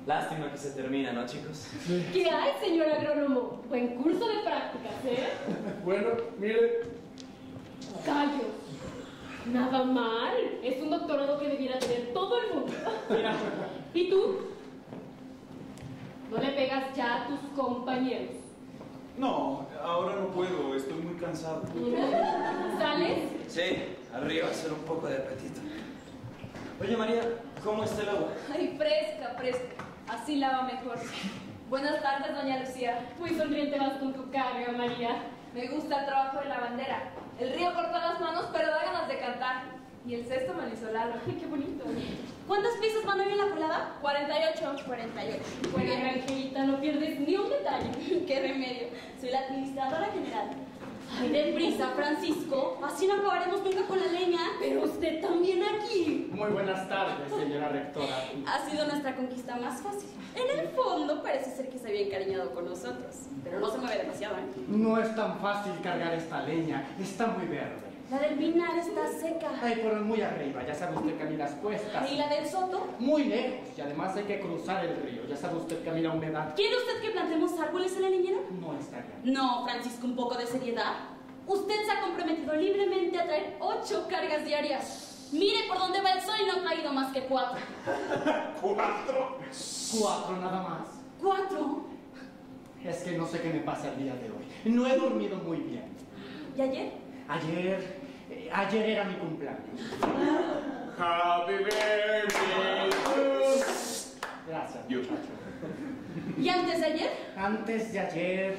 Lástima que se termina, ¿no, chicos? ¿Qué hay, señor agrónomo? Buen curso de prácticas, ¿eh? Bueno, mire. Callos. Nada mal. Es un doctorado que debiera tener todo el mundo. Mira. ¿Y tú? ¿No le pegas ya a tus compañeros? No, ahora no puedo, estoy muy cansado. ¿Sales? Sí, arriba, hacer un poco de apetito. Oye, María, ¿cómo está el agua? Ay, fresca, fresca. Así lava mejor. Buenas tardes, doña Lucía. Muy sonriente vas con tu carga, María. Me gusta el trabajo de la bandera. El río corta las manos, pero da ganas de cantar. Y el cesto me lo hizo Lalo. Qué bonito. ¿Cuántas piezas van hoy en la colada? 48. 48. Bueno, Angelita, no pierdes ni un detalle. Qué remedio. Soy la administradora general. Ay, deprisa, Francisco. Así no acabaremos nunca con la leña. Pero usted también aquí. Muy buenas tardes, señora rectora. Ha sido nuestra conquista más fácil. En el fondo parece ser que se había encariñado con nosotros. Pero no se mueve demasiado, ¿eh? No es tan fácil cargar esta leña. Está muy verde. La del Pinar está seca. Ay, por muy arriba, ya sabe usted que a mí las cuestas. ¿Y la del Soto? Muy lejos, y además hay que cruzar el río. Ya sabe usted que a mí la humedad ¿Quiere usted que plantemos árboles en la leñera? no estaría. No, Francisco, un poco de seriedad. Usted se ha comprometido libremente a traer 8 cargas diarias. Mire por dónde va el sol y no ha caído más que 4. ¿4? 4 nada más. 4. Es que no sé qué me pasa el día de hoy. No he dormido muy bien. ¿Y ayer? Ayer era mi cumpleaños. Happy birthday to Gracias, you. muchacho. ¿Y antes de ayer? Antes de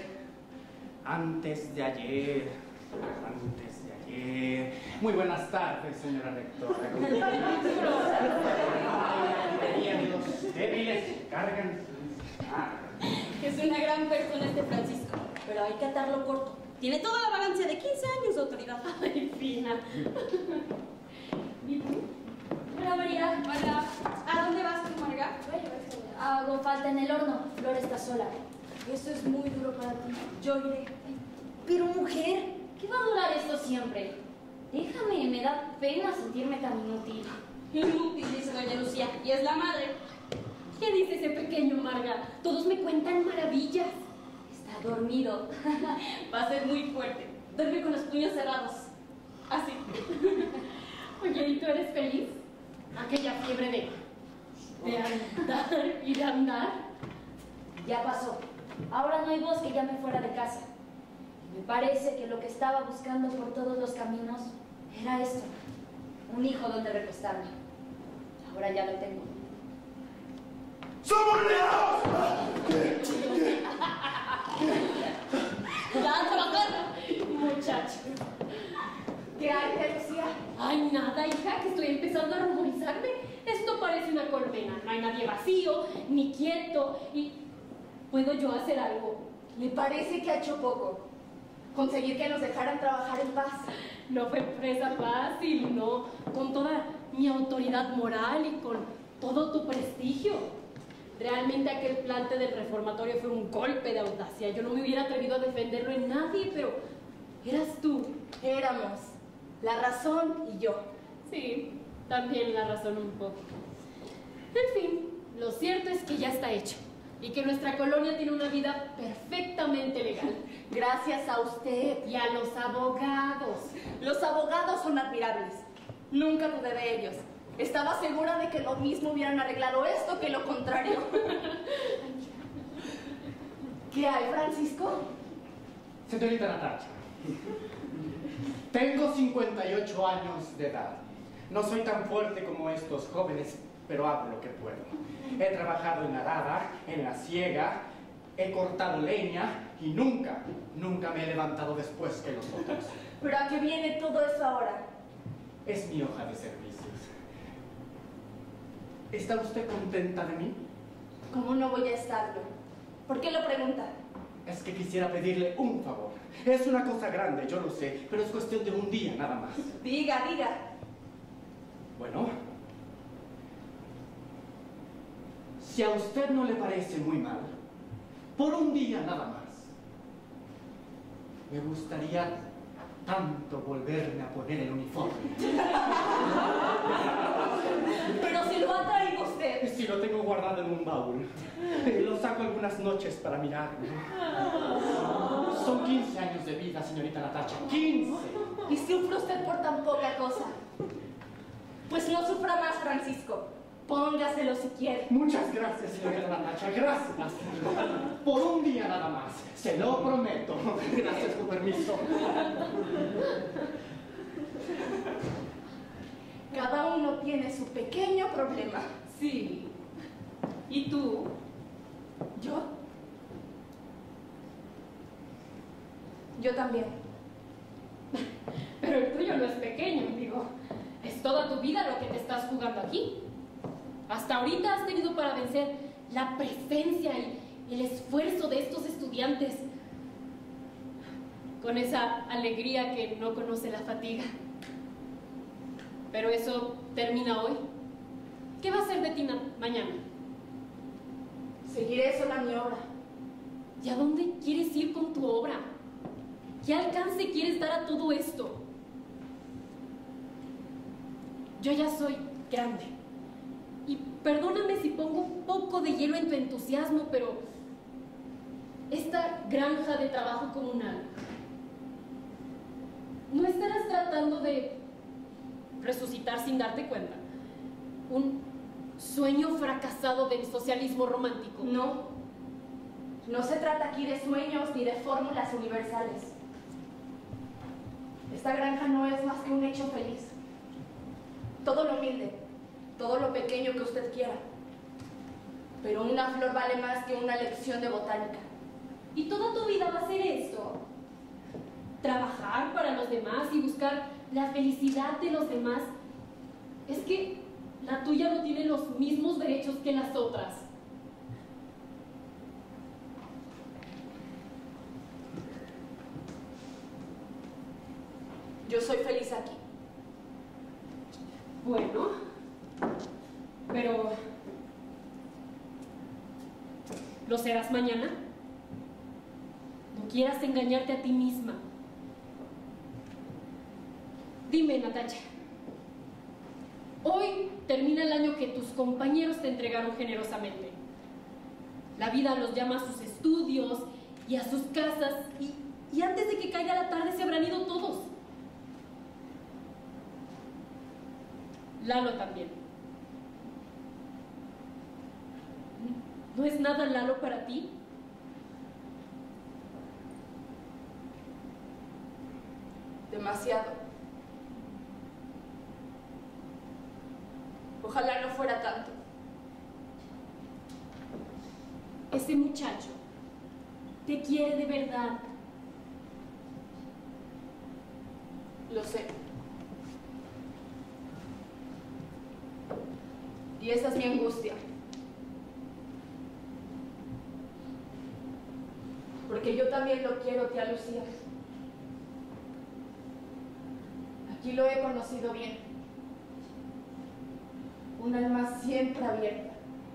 ayer. Muy buenas tardes, señora rectora. Los débiles cargan. Es una gran persona este Francisco, pero hay que atarlo corto. Tiene toda la vagancia de 15 años de autoridad. Ay, fina. ¿Y tú? Hola, María. Hola. ¿A dónde vas tú, Marga? Hago falta en el horno. Flor está sola. Eso es muy duro para ti. Yo iré. Pero mujer, ¿qué va a durar esto siempre? Déjame, me da pena sentirme tan inútil. Inútil, dice doña Lucía, y es la madre. ¿Qué dice ese pequeño Marga? Todos me cuentan maravillas. Está dormido. Va a ser muy fuerte. Duerme con los puños cerrados. Así. Oye, ¿y tú eres feliz? Aquella fiebre de andar y de andar. Ya pasó. Ahora no hay voz que llame fuera de casa. Me parece que lo que estaba buscando por todos los caminos era esto. Un hijo donde recostarme. Ahora ya lo tengo. ¡Somos leones! ¡Ya a trabajar! Muchacho. ¿Qué hay, Lucía? Ay, nada, hija, que estoy empezando a ruborizarme. Esto parece una colmena. No hay nadie vacío, ni quieto, y... ¿Puedo yo hacer algo? Me parece que ha hecho poco. Conseguir que nos dejaran trabajar en paz. No fue presa fácil, no. Con toda mi autoridad moral y con todo tu prestigio. Realmente aquel plante del reformatorio fue un golpe de audacia. Yo no me hubiera atrevido a defenderlo en nadie, pero eras tú. Éramos. La razón y yo. Sí, también la razón un poco. En fin, lo cierto es que ya está hecho. Y que nuestra colonia tiene una vida perfectamente legal. Gracias a usted. Y a los abogados. Los abogados son admirables. Nunca dudé de ellos. Estaba segura de que lo mismo hubieran arreglado esto que lo contrario. ¿Qué hay, Francisco? Señorita Natacha, tengo 58 años de edad. No soy tan fuerte como estos jóvenes, pero hago lo que puedo. He trabajado en la arada, en la siega, he cortado leña y nunca me he levantado después que los otros. ¿Pero a qué viene todo eso ahora? Es mi hoja de servicios. ¿Está usted contenta de mí? ¿Cómo no voy a estarlo? ¿Por qué lo pregunta? Es que quisiera pedirle un favor. Es una cosa grande, yo lo sé, pero es cuestión de un día nada más. Diga. Bueno, si a usted no le parece muy mal, por un día nada más, me gustaría tanto volverme a poner el uniforme. Pero si lo ha traído usted. Si lo tengo guardado guardado en un baúl. Lo saco algunas noches para mirarlo. Son 15 años de vida, señorita Natacha. 15. ¿Y sufre usted por tan poca cosa? Pues no sufra más, Francisco. Póngaselo si quiere. Muchas gracias, señorita Natacha. Gracias. Por un día nada más. Se lo prometo. Gracias, con permiso. Cada uno tiene su pequeño problema. Sí. ¿Y tú? ¿Yo? Yo también. Pero el tuyo no es pequeño, digo. Es toda tu vida lo que te estás jugando aquí. Hasta ahorita has tenido para vencer la presencia y el esfuerzo de estos estudiantes. Con esa alegría que no conoce la fatiga. Pero eso termina hoy. ¿Qué va a hacer de ti mañana? Seguiré sola mi obra. ¿Y a dónde quieres ir con tu obra? ¿Qué alcance quieres dar a todo esto? Yo ya soy grande. Y perdóname si pongo un poco de hielo en tu entusiasmo, pero esta granja de trabajo comunal, ¿no estarás tratando de resucitar sin darte cuenta un sueño fracasado del socialismo romántico? No. No se trata aquí de sueños ni de fórmulas universales. Esta granja no es más que un hecho feliz. Todo lo humilde, todo lo pequeño que usted quiera. Pero una flor vale más que una lección de botánica. ¿Y toda tu vida va a ser esto? Trabajar para los demás y buscar la felicidad de los demás. Es que la tuya no tiene los mismos derechos que las otras. Yo soy feliz aquí. Bueno, pero ¿lo serás mañana? No quieras engañarte a ti misma. Dime, Natacha, hoy termina el año que tus compañeros te entregaron generosamente. La vida los llama a sus estudios y a sus casas y antes de que caiga la tarde se habrán ido todos. Lalo también. ¿No es nada Lalo para ti? Demasiado. Ojalá no fuera tanto. Ese muchacho te quiere de verdad. Lo sé. Y esa es mi angustia. Porque yo también lo quiero, tía Lucía. Aquí lo he conocido bien. Un alma siempre abierta.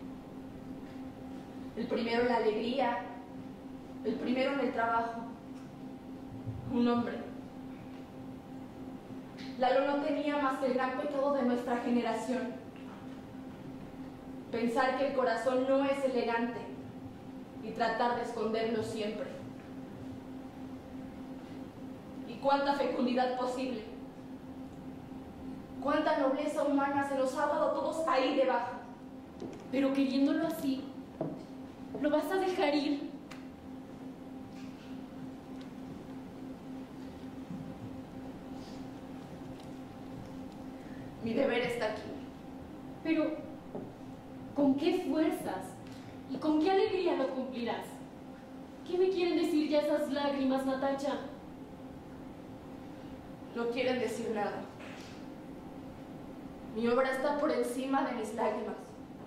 El primero en la alegría, el primero en el trabajo. Un hombre. Lalo no tenía más que el gran pecado de nuestra generación. Pensar que el corazón no es elegante y tratar de esconderlo siempre. ¿Y cuánta fecundidad posible? ¿Cuánta nobleza humana se nos ha dado a todos ahí debajo? Pero queriéndolo así, ¿lo vas a dejar ir? Mi deber está aquí. Pero ¿con qué fuerzas y con qué alegría lo cumplirás? ¿Qué me quieren decir ya esas lágrimas, Natacha? No quieren decir nada. Mi obra está por encima de mis lágrimas.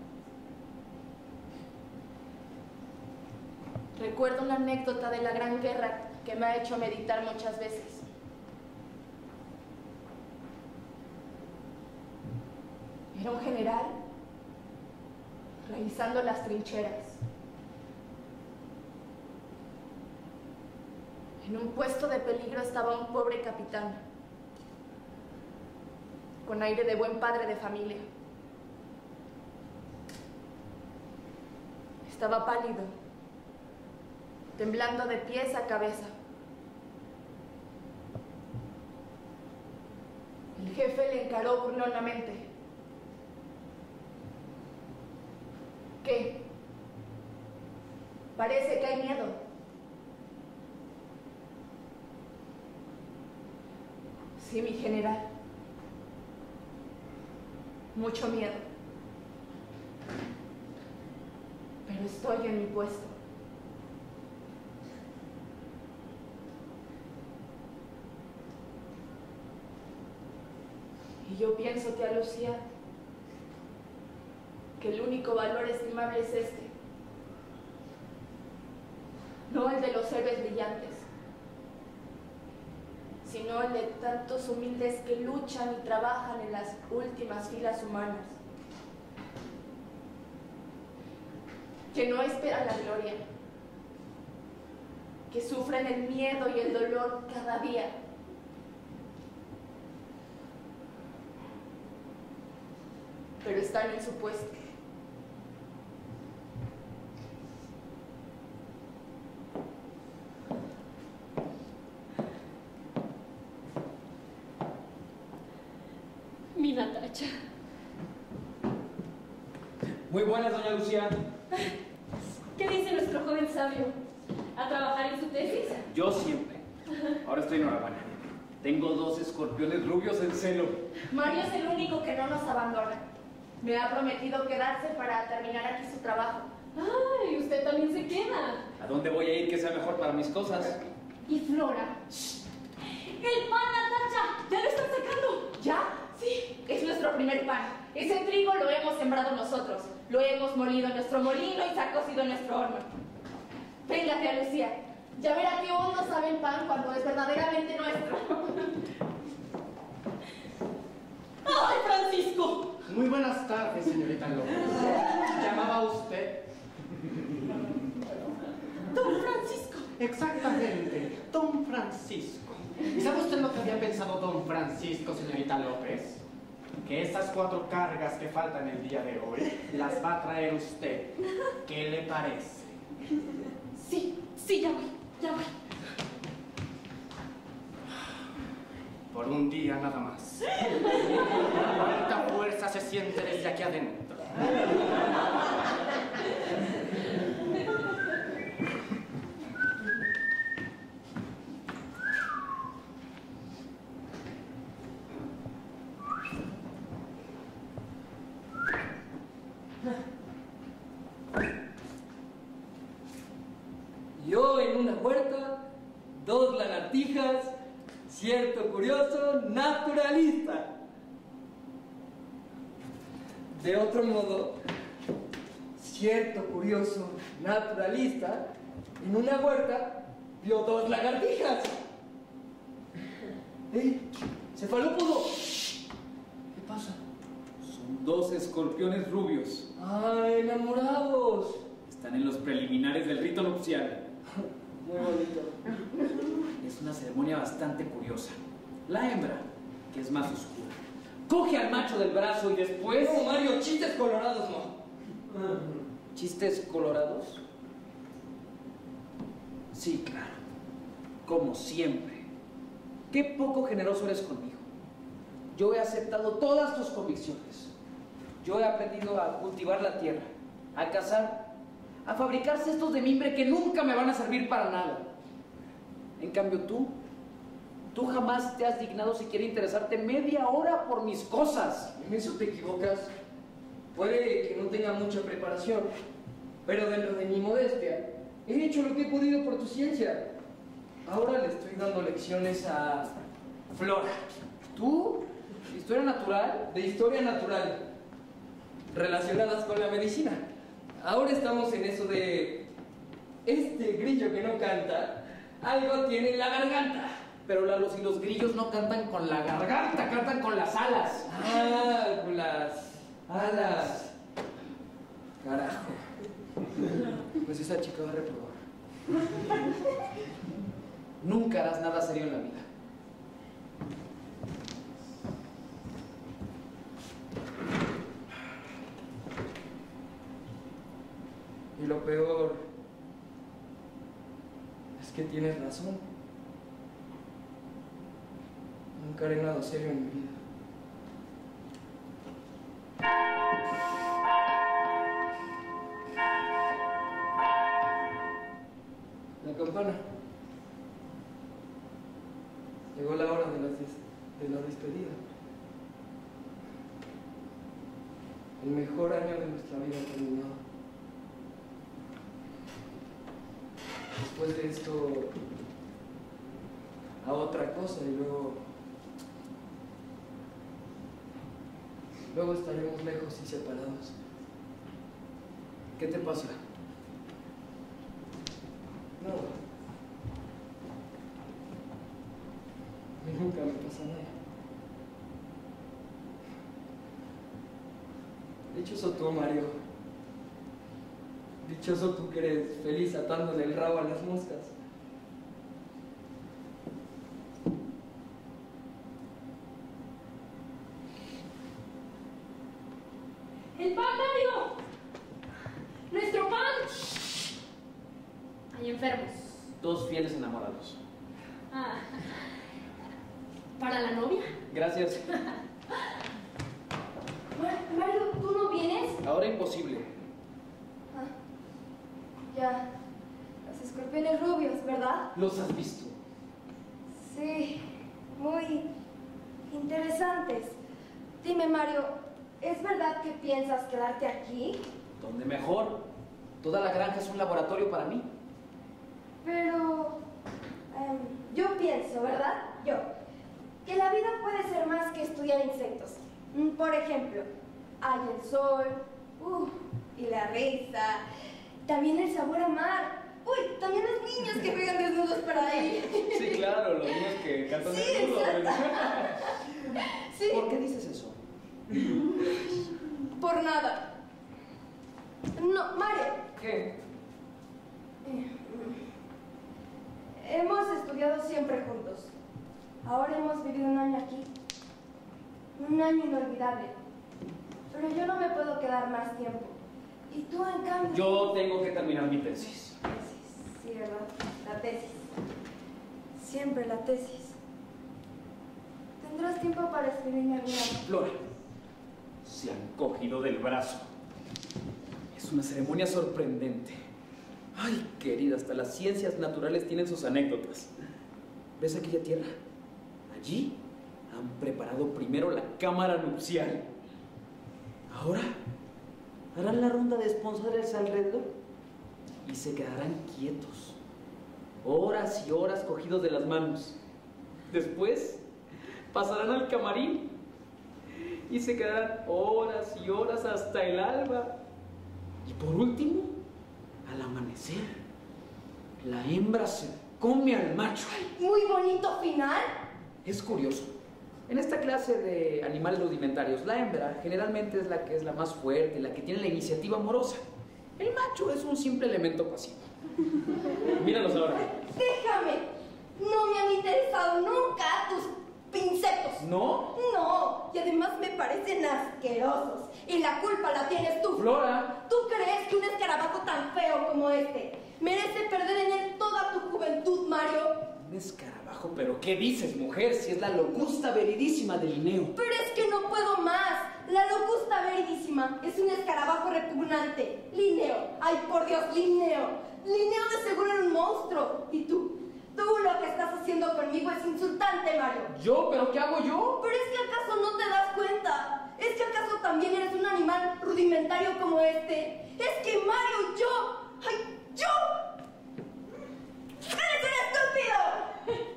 Recuerdo una anécdota de la Gran Guerra que me ha hecho meditar muchas veces. Era un general revisando las trincheras. En un puesto de peligro estaba un pobre capitán, con aire de buen padre de familia. Estaba pálido, temblando de pies a cabeza. El jefe le encaró burlonamente. ¿Qué? Parece que hay miedo. Sí, mi general. Mucho miedo. Pero estoy en mi puesto. Y yo pienso, tía Lucía, que el único valor estimable es este. No el de los héroes brillantes, sino el de tantos humildes que luchan y trabajan en las últimas filas humanas, que no esperan la gloria, que sufren el miedo y el dolor cada día. Pero están en su puesto. Mi Natacha. Muy buenas, doña Lucía. ¿Qué dice nuestro joven sabio? ¿A trabajar en su tesis? Yo siempre. Ahora estoy enhorabuena. Tengo 2 escorpiones rubios en celo. Mario es el único que no nos abandona. Me ha prometido quedarse para terminar aquí su trabajo. ¡Ay! Usted también se queda. ¿A dónde voy a ir que sea mejor para mis cosas? ¿Y Flora? ¡El pan, Natacha! ¡Ya lo están sacando! ¿Ya? Sí, es nuestro primer pan. Ese trigo lo hemos sembrado nosotros. Lo hemos molido en nuestro molino y se ha cocido en nuestro horno. Venga, tía Lucía. Ya verá qué hondo sabe el pan cuando es verdaderamente nuestro. ¡Ay, Francisco! Muy buenas tardes, señorita López. ¿Llamaba usted? Don Francisco. Exactamente, don Francisco. ¿Y sabe usted lo que había pensado don Francisco, señorita López? Que esas 4 cargas que faltan el día de hoy las va a traer usted. ¿Qué le parece? Sí, ya voy. Por un día nada más. ¿Cuánta fuerza se siente desde aquí adentro? Yo en una huerta, 2 lagartijas, cierto curioso, naturalista. De otro modo, cierto curioso, naturalista, en una huerta vio 2 lagartijas. ¡Cefalópodo! ¿Qué pasa? Son 2 escorpiones rubios. ¡Ah, enamorados! Están en los preliminares del rito nupcial. Muy bonito. Es una ceremonia bastante curiosa. La hembra, que es más oscura, coge al macho del brazo y después... No, Mario, chistes colorados no. ¿Chistes colorados? Sí, claro. Como siempre. Qué poco generoso eres conmigo. Yo he aceptado todas tus convicciones. Yo he aprendido a cultivar la tierra, a cazar, a fabricar cestos de mimbre que nunca me van a servir para nada. En cambio tú jamás te has dignado siquiera interesarte media hora por mis cosas. En eso te equivocas. Puede que no tenga mucha preparación, pero dentro de mi modestia, he hecho lo que he podido por tu ciencia. Ahora le estoy dando lecciones a Flora. ¿Tú? ¿Historia natural? De historia natural, relacionadas con la medicina. Ahora estamos en eso de... Este grillo que no canta, algo tiene en la garganta. Pero Lalo, si los grillos no cantan con la garganta, cantan con las alas. Ah, con las alas. Carajo. Pues esa chica va a reprobar. Nunca harás nada serio en la vida. Y lo peor es que tienes razón. Nunca haré nada serio en mi vida. La campana. Llegó la hora de la despedida. El mejor año de nuestra vida terminado. Después de esto, a otra cosa y luego estaremos lejos y separados. ¿Qué te pasa? No. A mí nunca me pasa nada. Dichoso tú, Mario. Dichoso tú que eres feliz atándole el rabo a las moscas. ¡El pan, Mario! ¡Nuestro pan! Hay enfermos. 2 fieles enamorados. Ah. ¿Para la novia? Gracias. Mario, ¿tú no vienes? Ahora imposible. Ah, ya. Los escorpiones rubios, ¿verdad? ¿Los has visto? Sí, muy interesantes. Dime, Mario, ¿es verdad que piensas quedarte aquí? ¿Dónde mejor? Toda la granja es un laboratorio para mí. Pero yo pienso, ¿verdad? Que la vida puede ser más que estudiar insectos. Por ejemplo, hay el sol, y la risa, también el sabor a mar. Uy, también los niños que juegan desnudos por ahí. Sí, claro, los niños que cantan Sí, desnudos. Sí. ¿Por qué dices eso? Por nada. No, Mario. ¿Qué? Hemos estudiado siempre juntos. Ahora hemos vivido un año aquí. Un año inolvidable. Pero yo no me puedo quedar más tiempo. Y tú, en cambio... Yo tengo que terminar mi tesis. Sí, ¿verdad? La tesis. Siempre la tesis. ¿Tendrás tiempo para escribirme alguna? Flora, se han cogido del brazo. Es una ceremonia sorprendente. Ay, querida, hasta las ciencias naturales tienen sus anécdotas. ¿Ves aquella tierra? Allí han preparado primero la cámara nupcial. Ahora harán la ronda de esponjas alrededor y se quedarán quietos, horas y horas cogidos de las manos. Después pasarán al camarín y se quedarán horas y horas hasta el alba. Y por último, al amanecer, la hembra se come al macho. Muy bonito final. Es curioso. En esta clase de animales rudimentarios, la hembra generalmente es la más fuerte, la que tiene la iniciativa amorosa. El macho es un simple elemento pasivo. Míralos ahora. Déjame. No me han interesado nunca tus insectos. ¿No? No. Y además me parecen asquerosos. Y la culpa la tienes tú. Flora. ¿Tú crees que un escarabajo tan feo como este merece perder en él toda tu juventud, Mario? Un escarabajo, pero ¿qué dices, mujer? Si es la locusta veridísima de Linneo. Pero es que no puedo más. La locusta veridísima es un escarabajo repugnante. Linneo. Ay, por Dios, Linneo. Linneo de seguro era un monstruo. Y tú lo que estás haciendo conmigo es insultante, Mario. ¿Yo? ¿Pero qué hago yo? Pero es que acaso no te das cuenta. ¿Es que acaso también eres un animal rudimentario como este? Es que, Mario, yo... ¡Eres un estúpido!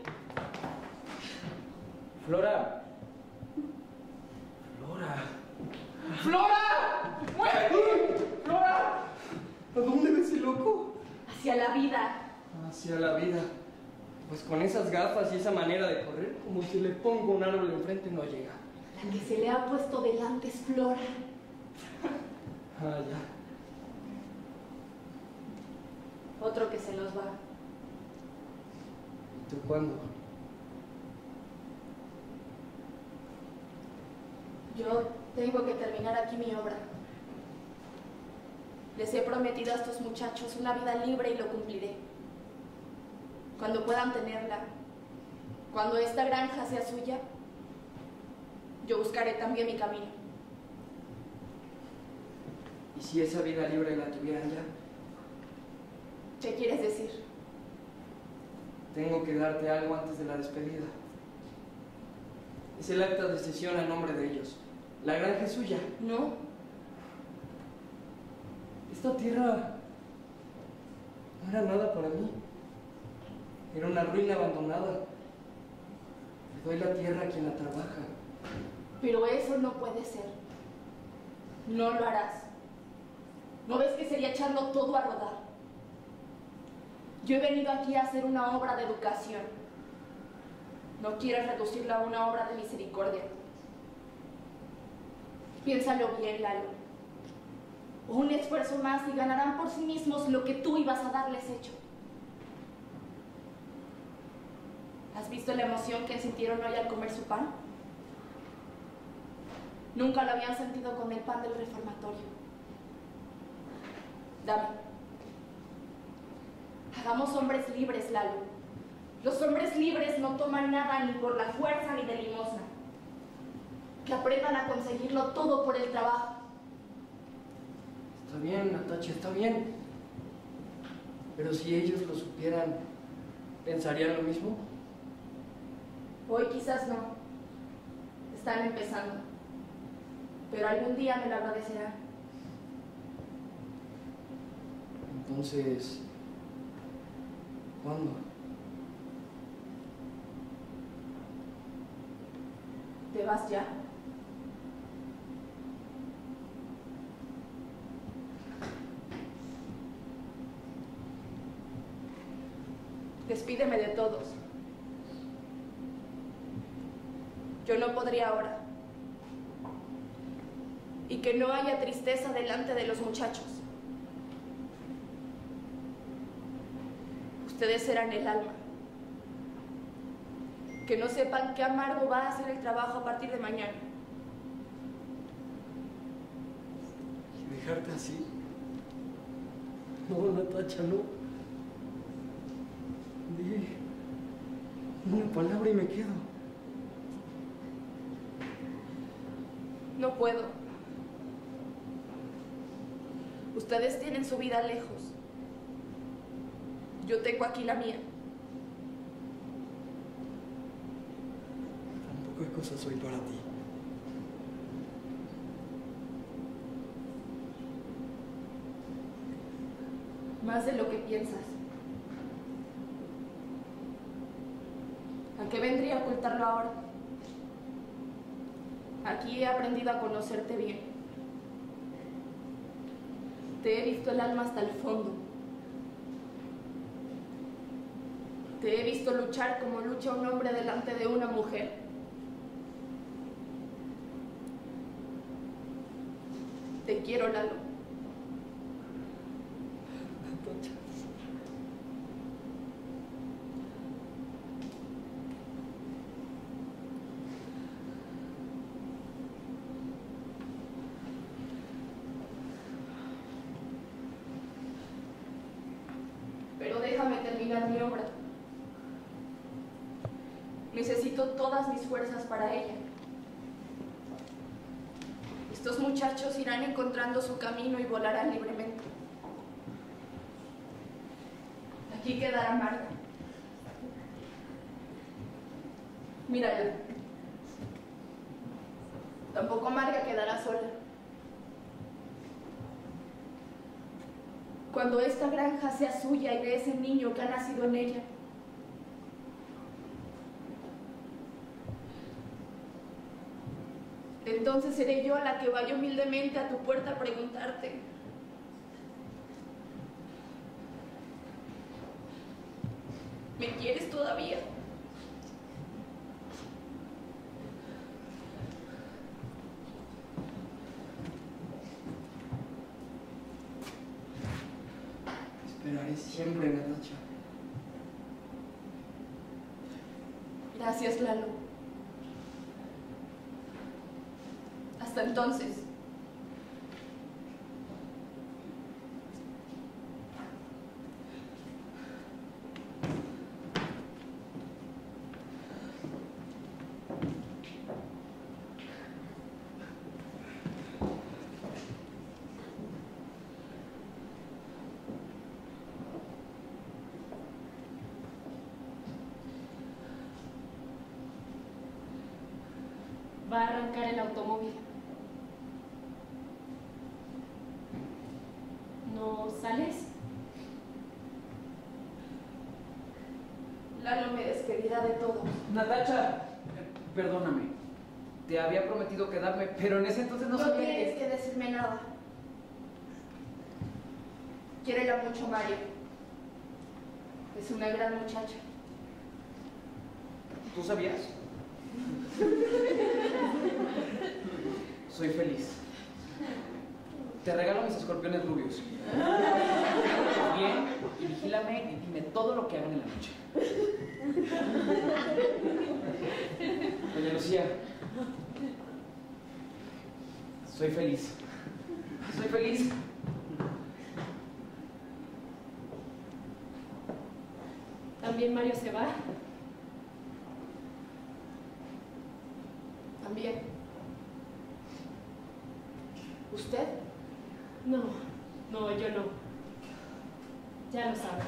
Flora. ¡Flora! ¡Flora! ¿A dónde ves el loco? Hacia la vida. Hacia la vida. Pues con esas gafas y esa manera de correr, como si le pongo un árbol enfrente, no llega. La que se le ha puesto delante es Flora. Ah, ya. Otro que se nos va. ¿Y tú cuándo? Yo tengo que terminar aquí mi obra. Les he prometido a estos muchachos una vida libre y lo cumpliré. Cuando puedan tenerla, cuando esta granja sea suya, yo buscaré también mi camino. ¿Y si esa vida libre la tuvieran ya? ¿Qué quieres decir? Tengo que darte algo antes de la despedida. Es el acta de cesión a nombre de ellos. La granja es suya. No. Esta tierra no era nada para mí. Era una ruina abandonada. Le doy la tierra a quien la trabaja. Pero eso no puede ser. No lo harás. ¿No ves que sería echarlo todo a rodar? Yo he venido aquí a hacer una obra de educación. No quieres reducirla a una obra de misericordia. Piénsalo bien, Lalo. Un esfuerzo más y ganarán por sí mismos lo que tú ibas a darles hecho. ¿Has visto la emoción que sintieron hoy al comer su pan? Nunca lo habían sentido con el pan del reformatorio. Dame. Hagamos hombres libres, Lalo. Los hombres libres no toman nada ni por la fuerza ni de limosna. Que aprendan a conseguirlo todo por el trabajo. Está bien, Natacha, está bien. Pero si ellos lo supieran, ¿pensarían lo mismo? Hoy quizás no. Están empezando. Pero algún día me lo agradecerán. Entonces, ¿cuándo? ¿Te vas ya? Despídeme de todos. Yo no podría ahora. Y que no haya tristeza delante de los muchachos. Ustedes serán el alma. Que no sepan qué amargo va a ser el trabajo a partir de mañana. ¿Y dejarte así? No, Natacha, no. Di una palabra y me quedo. No puedo. Ustedes tienen su vida lejos. Yo tengo aquí la mía. Tampoco hay cosas hoy para ti. Más de lo que piensas. ¿A qué vendría a ocultarlo ahora? Aquí he aprendido a conocerte bien. Te he visto el alma hasta el fondo. Te he visto luchar como lucha un hombre delante de una mujer. Te quiero, Lalo. Natacha. Pero déjame terminar mi obra. Necesito todas mis fuerzas para ella. Estos muchachos irán encontrando su camino y volarán libremente. Aquí quedará Marga. Mírala. Tampoco Marga quedará sola. Cuando esta granja sea suya y de ese niño que ha nacido en ella, entonces seré yo la que vaya humildemente a tu puerta a preguntarte: ¿me quieres todavía? Esperaré siempre, Natacha. Gracias, Lalo. Hasta entonces. va a arrancar el automóvil. ¿No sales? Lalo me despedirá de todo. Natacha, perdóname. Te había prometido quedarme, pero en ese entonces no No sabía tienes que decirme nada. Quiérela mucho, Mario. Es una gran muchacha. ¿Tú sabías? Soy feliz. Te regalo mis escorpiones rubios. Bien, y vigílame y dime todo lo que hagan en la noche. Doña Lucía, soy feliz. Soy feliz. ¿También Mario se va? También. ¿Usted? No, yo no. Ya lo sabe.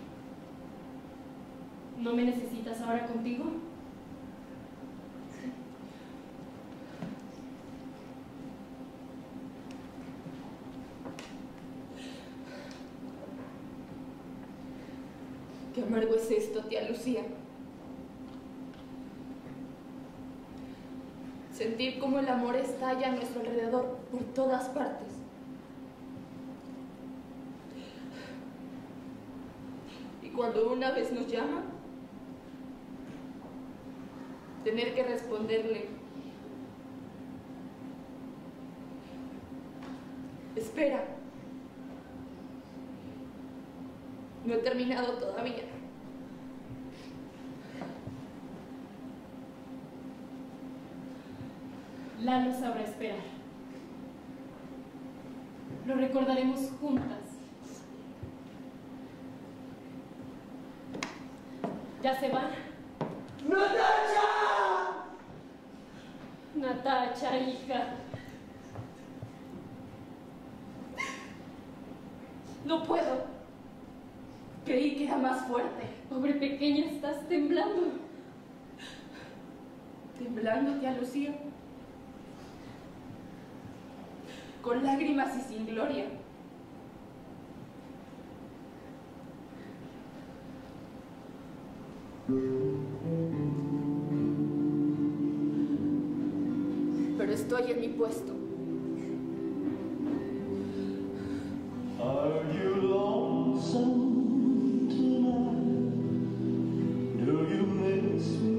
¿No me necesitas ahora contigo? Qué amargo es esto, tía Lucía. Sentir cómo el amor estalla a nuestro alrededor por todas partes. Y cuando una vez nos llama, tener que responderle: espera, no he terminado todavía. Lalo sabrá esperar. Lo recordaremos juntas. ¿Ya se van? ¡Natacha! Natacha, hija. No puedo. Creí que era más fuerte. Pobre pequeña, estás temblando. ¿Temblando, tía Lucía? Con lágrimas y sin gloria. Pero estoy en mi puesto. Are you lonesome tonight? Do you miss me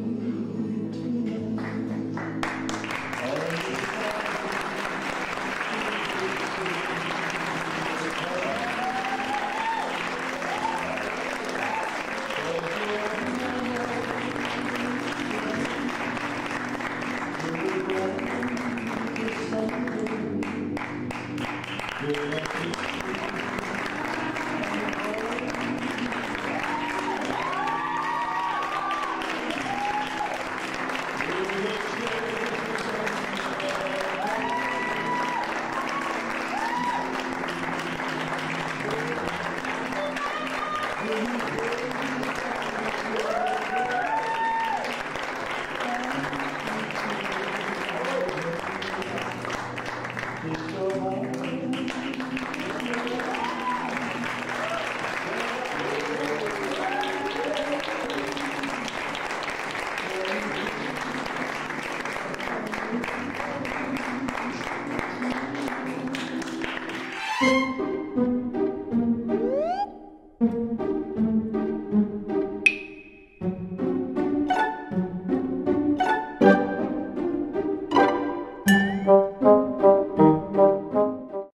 Thank you.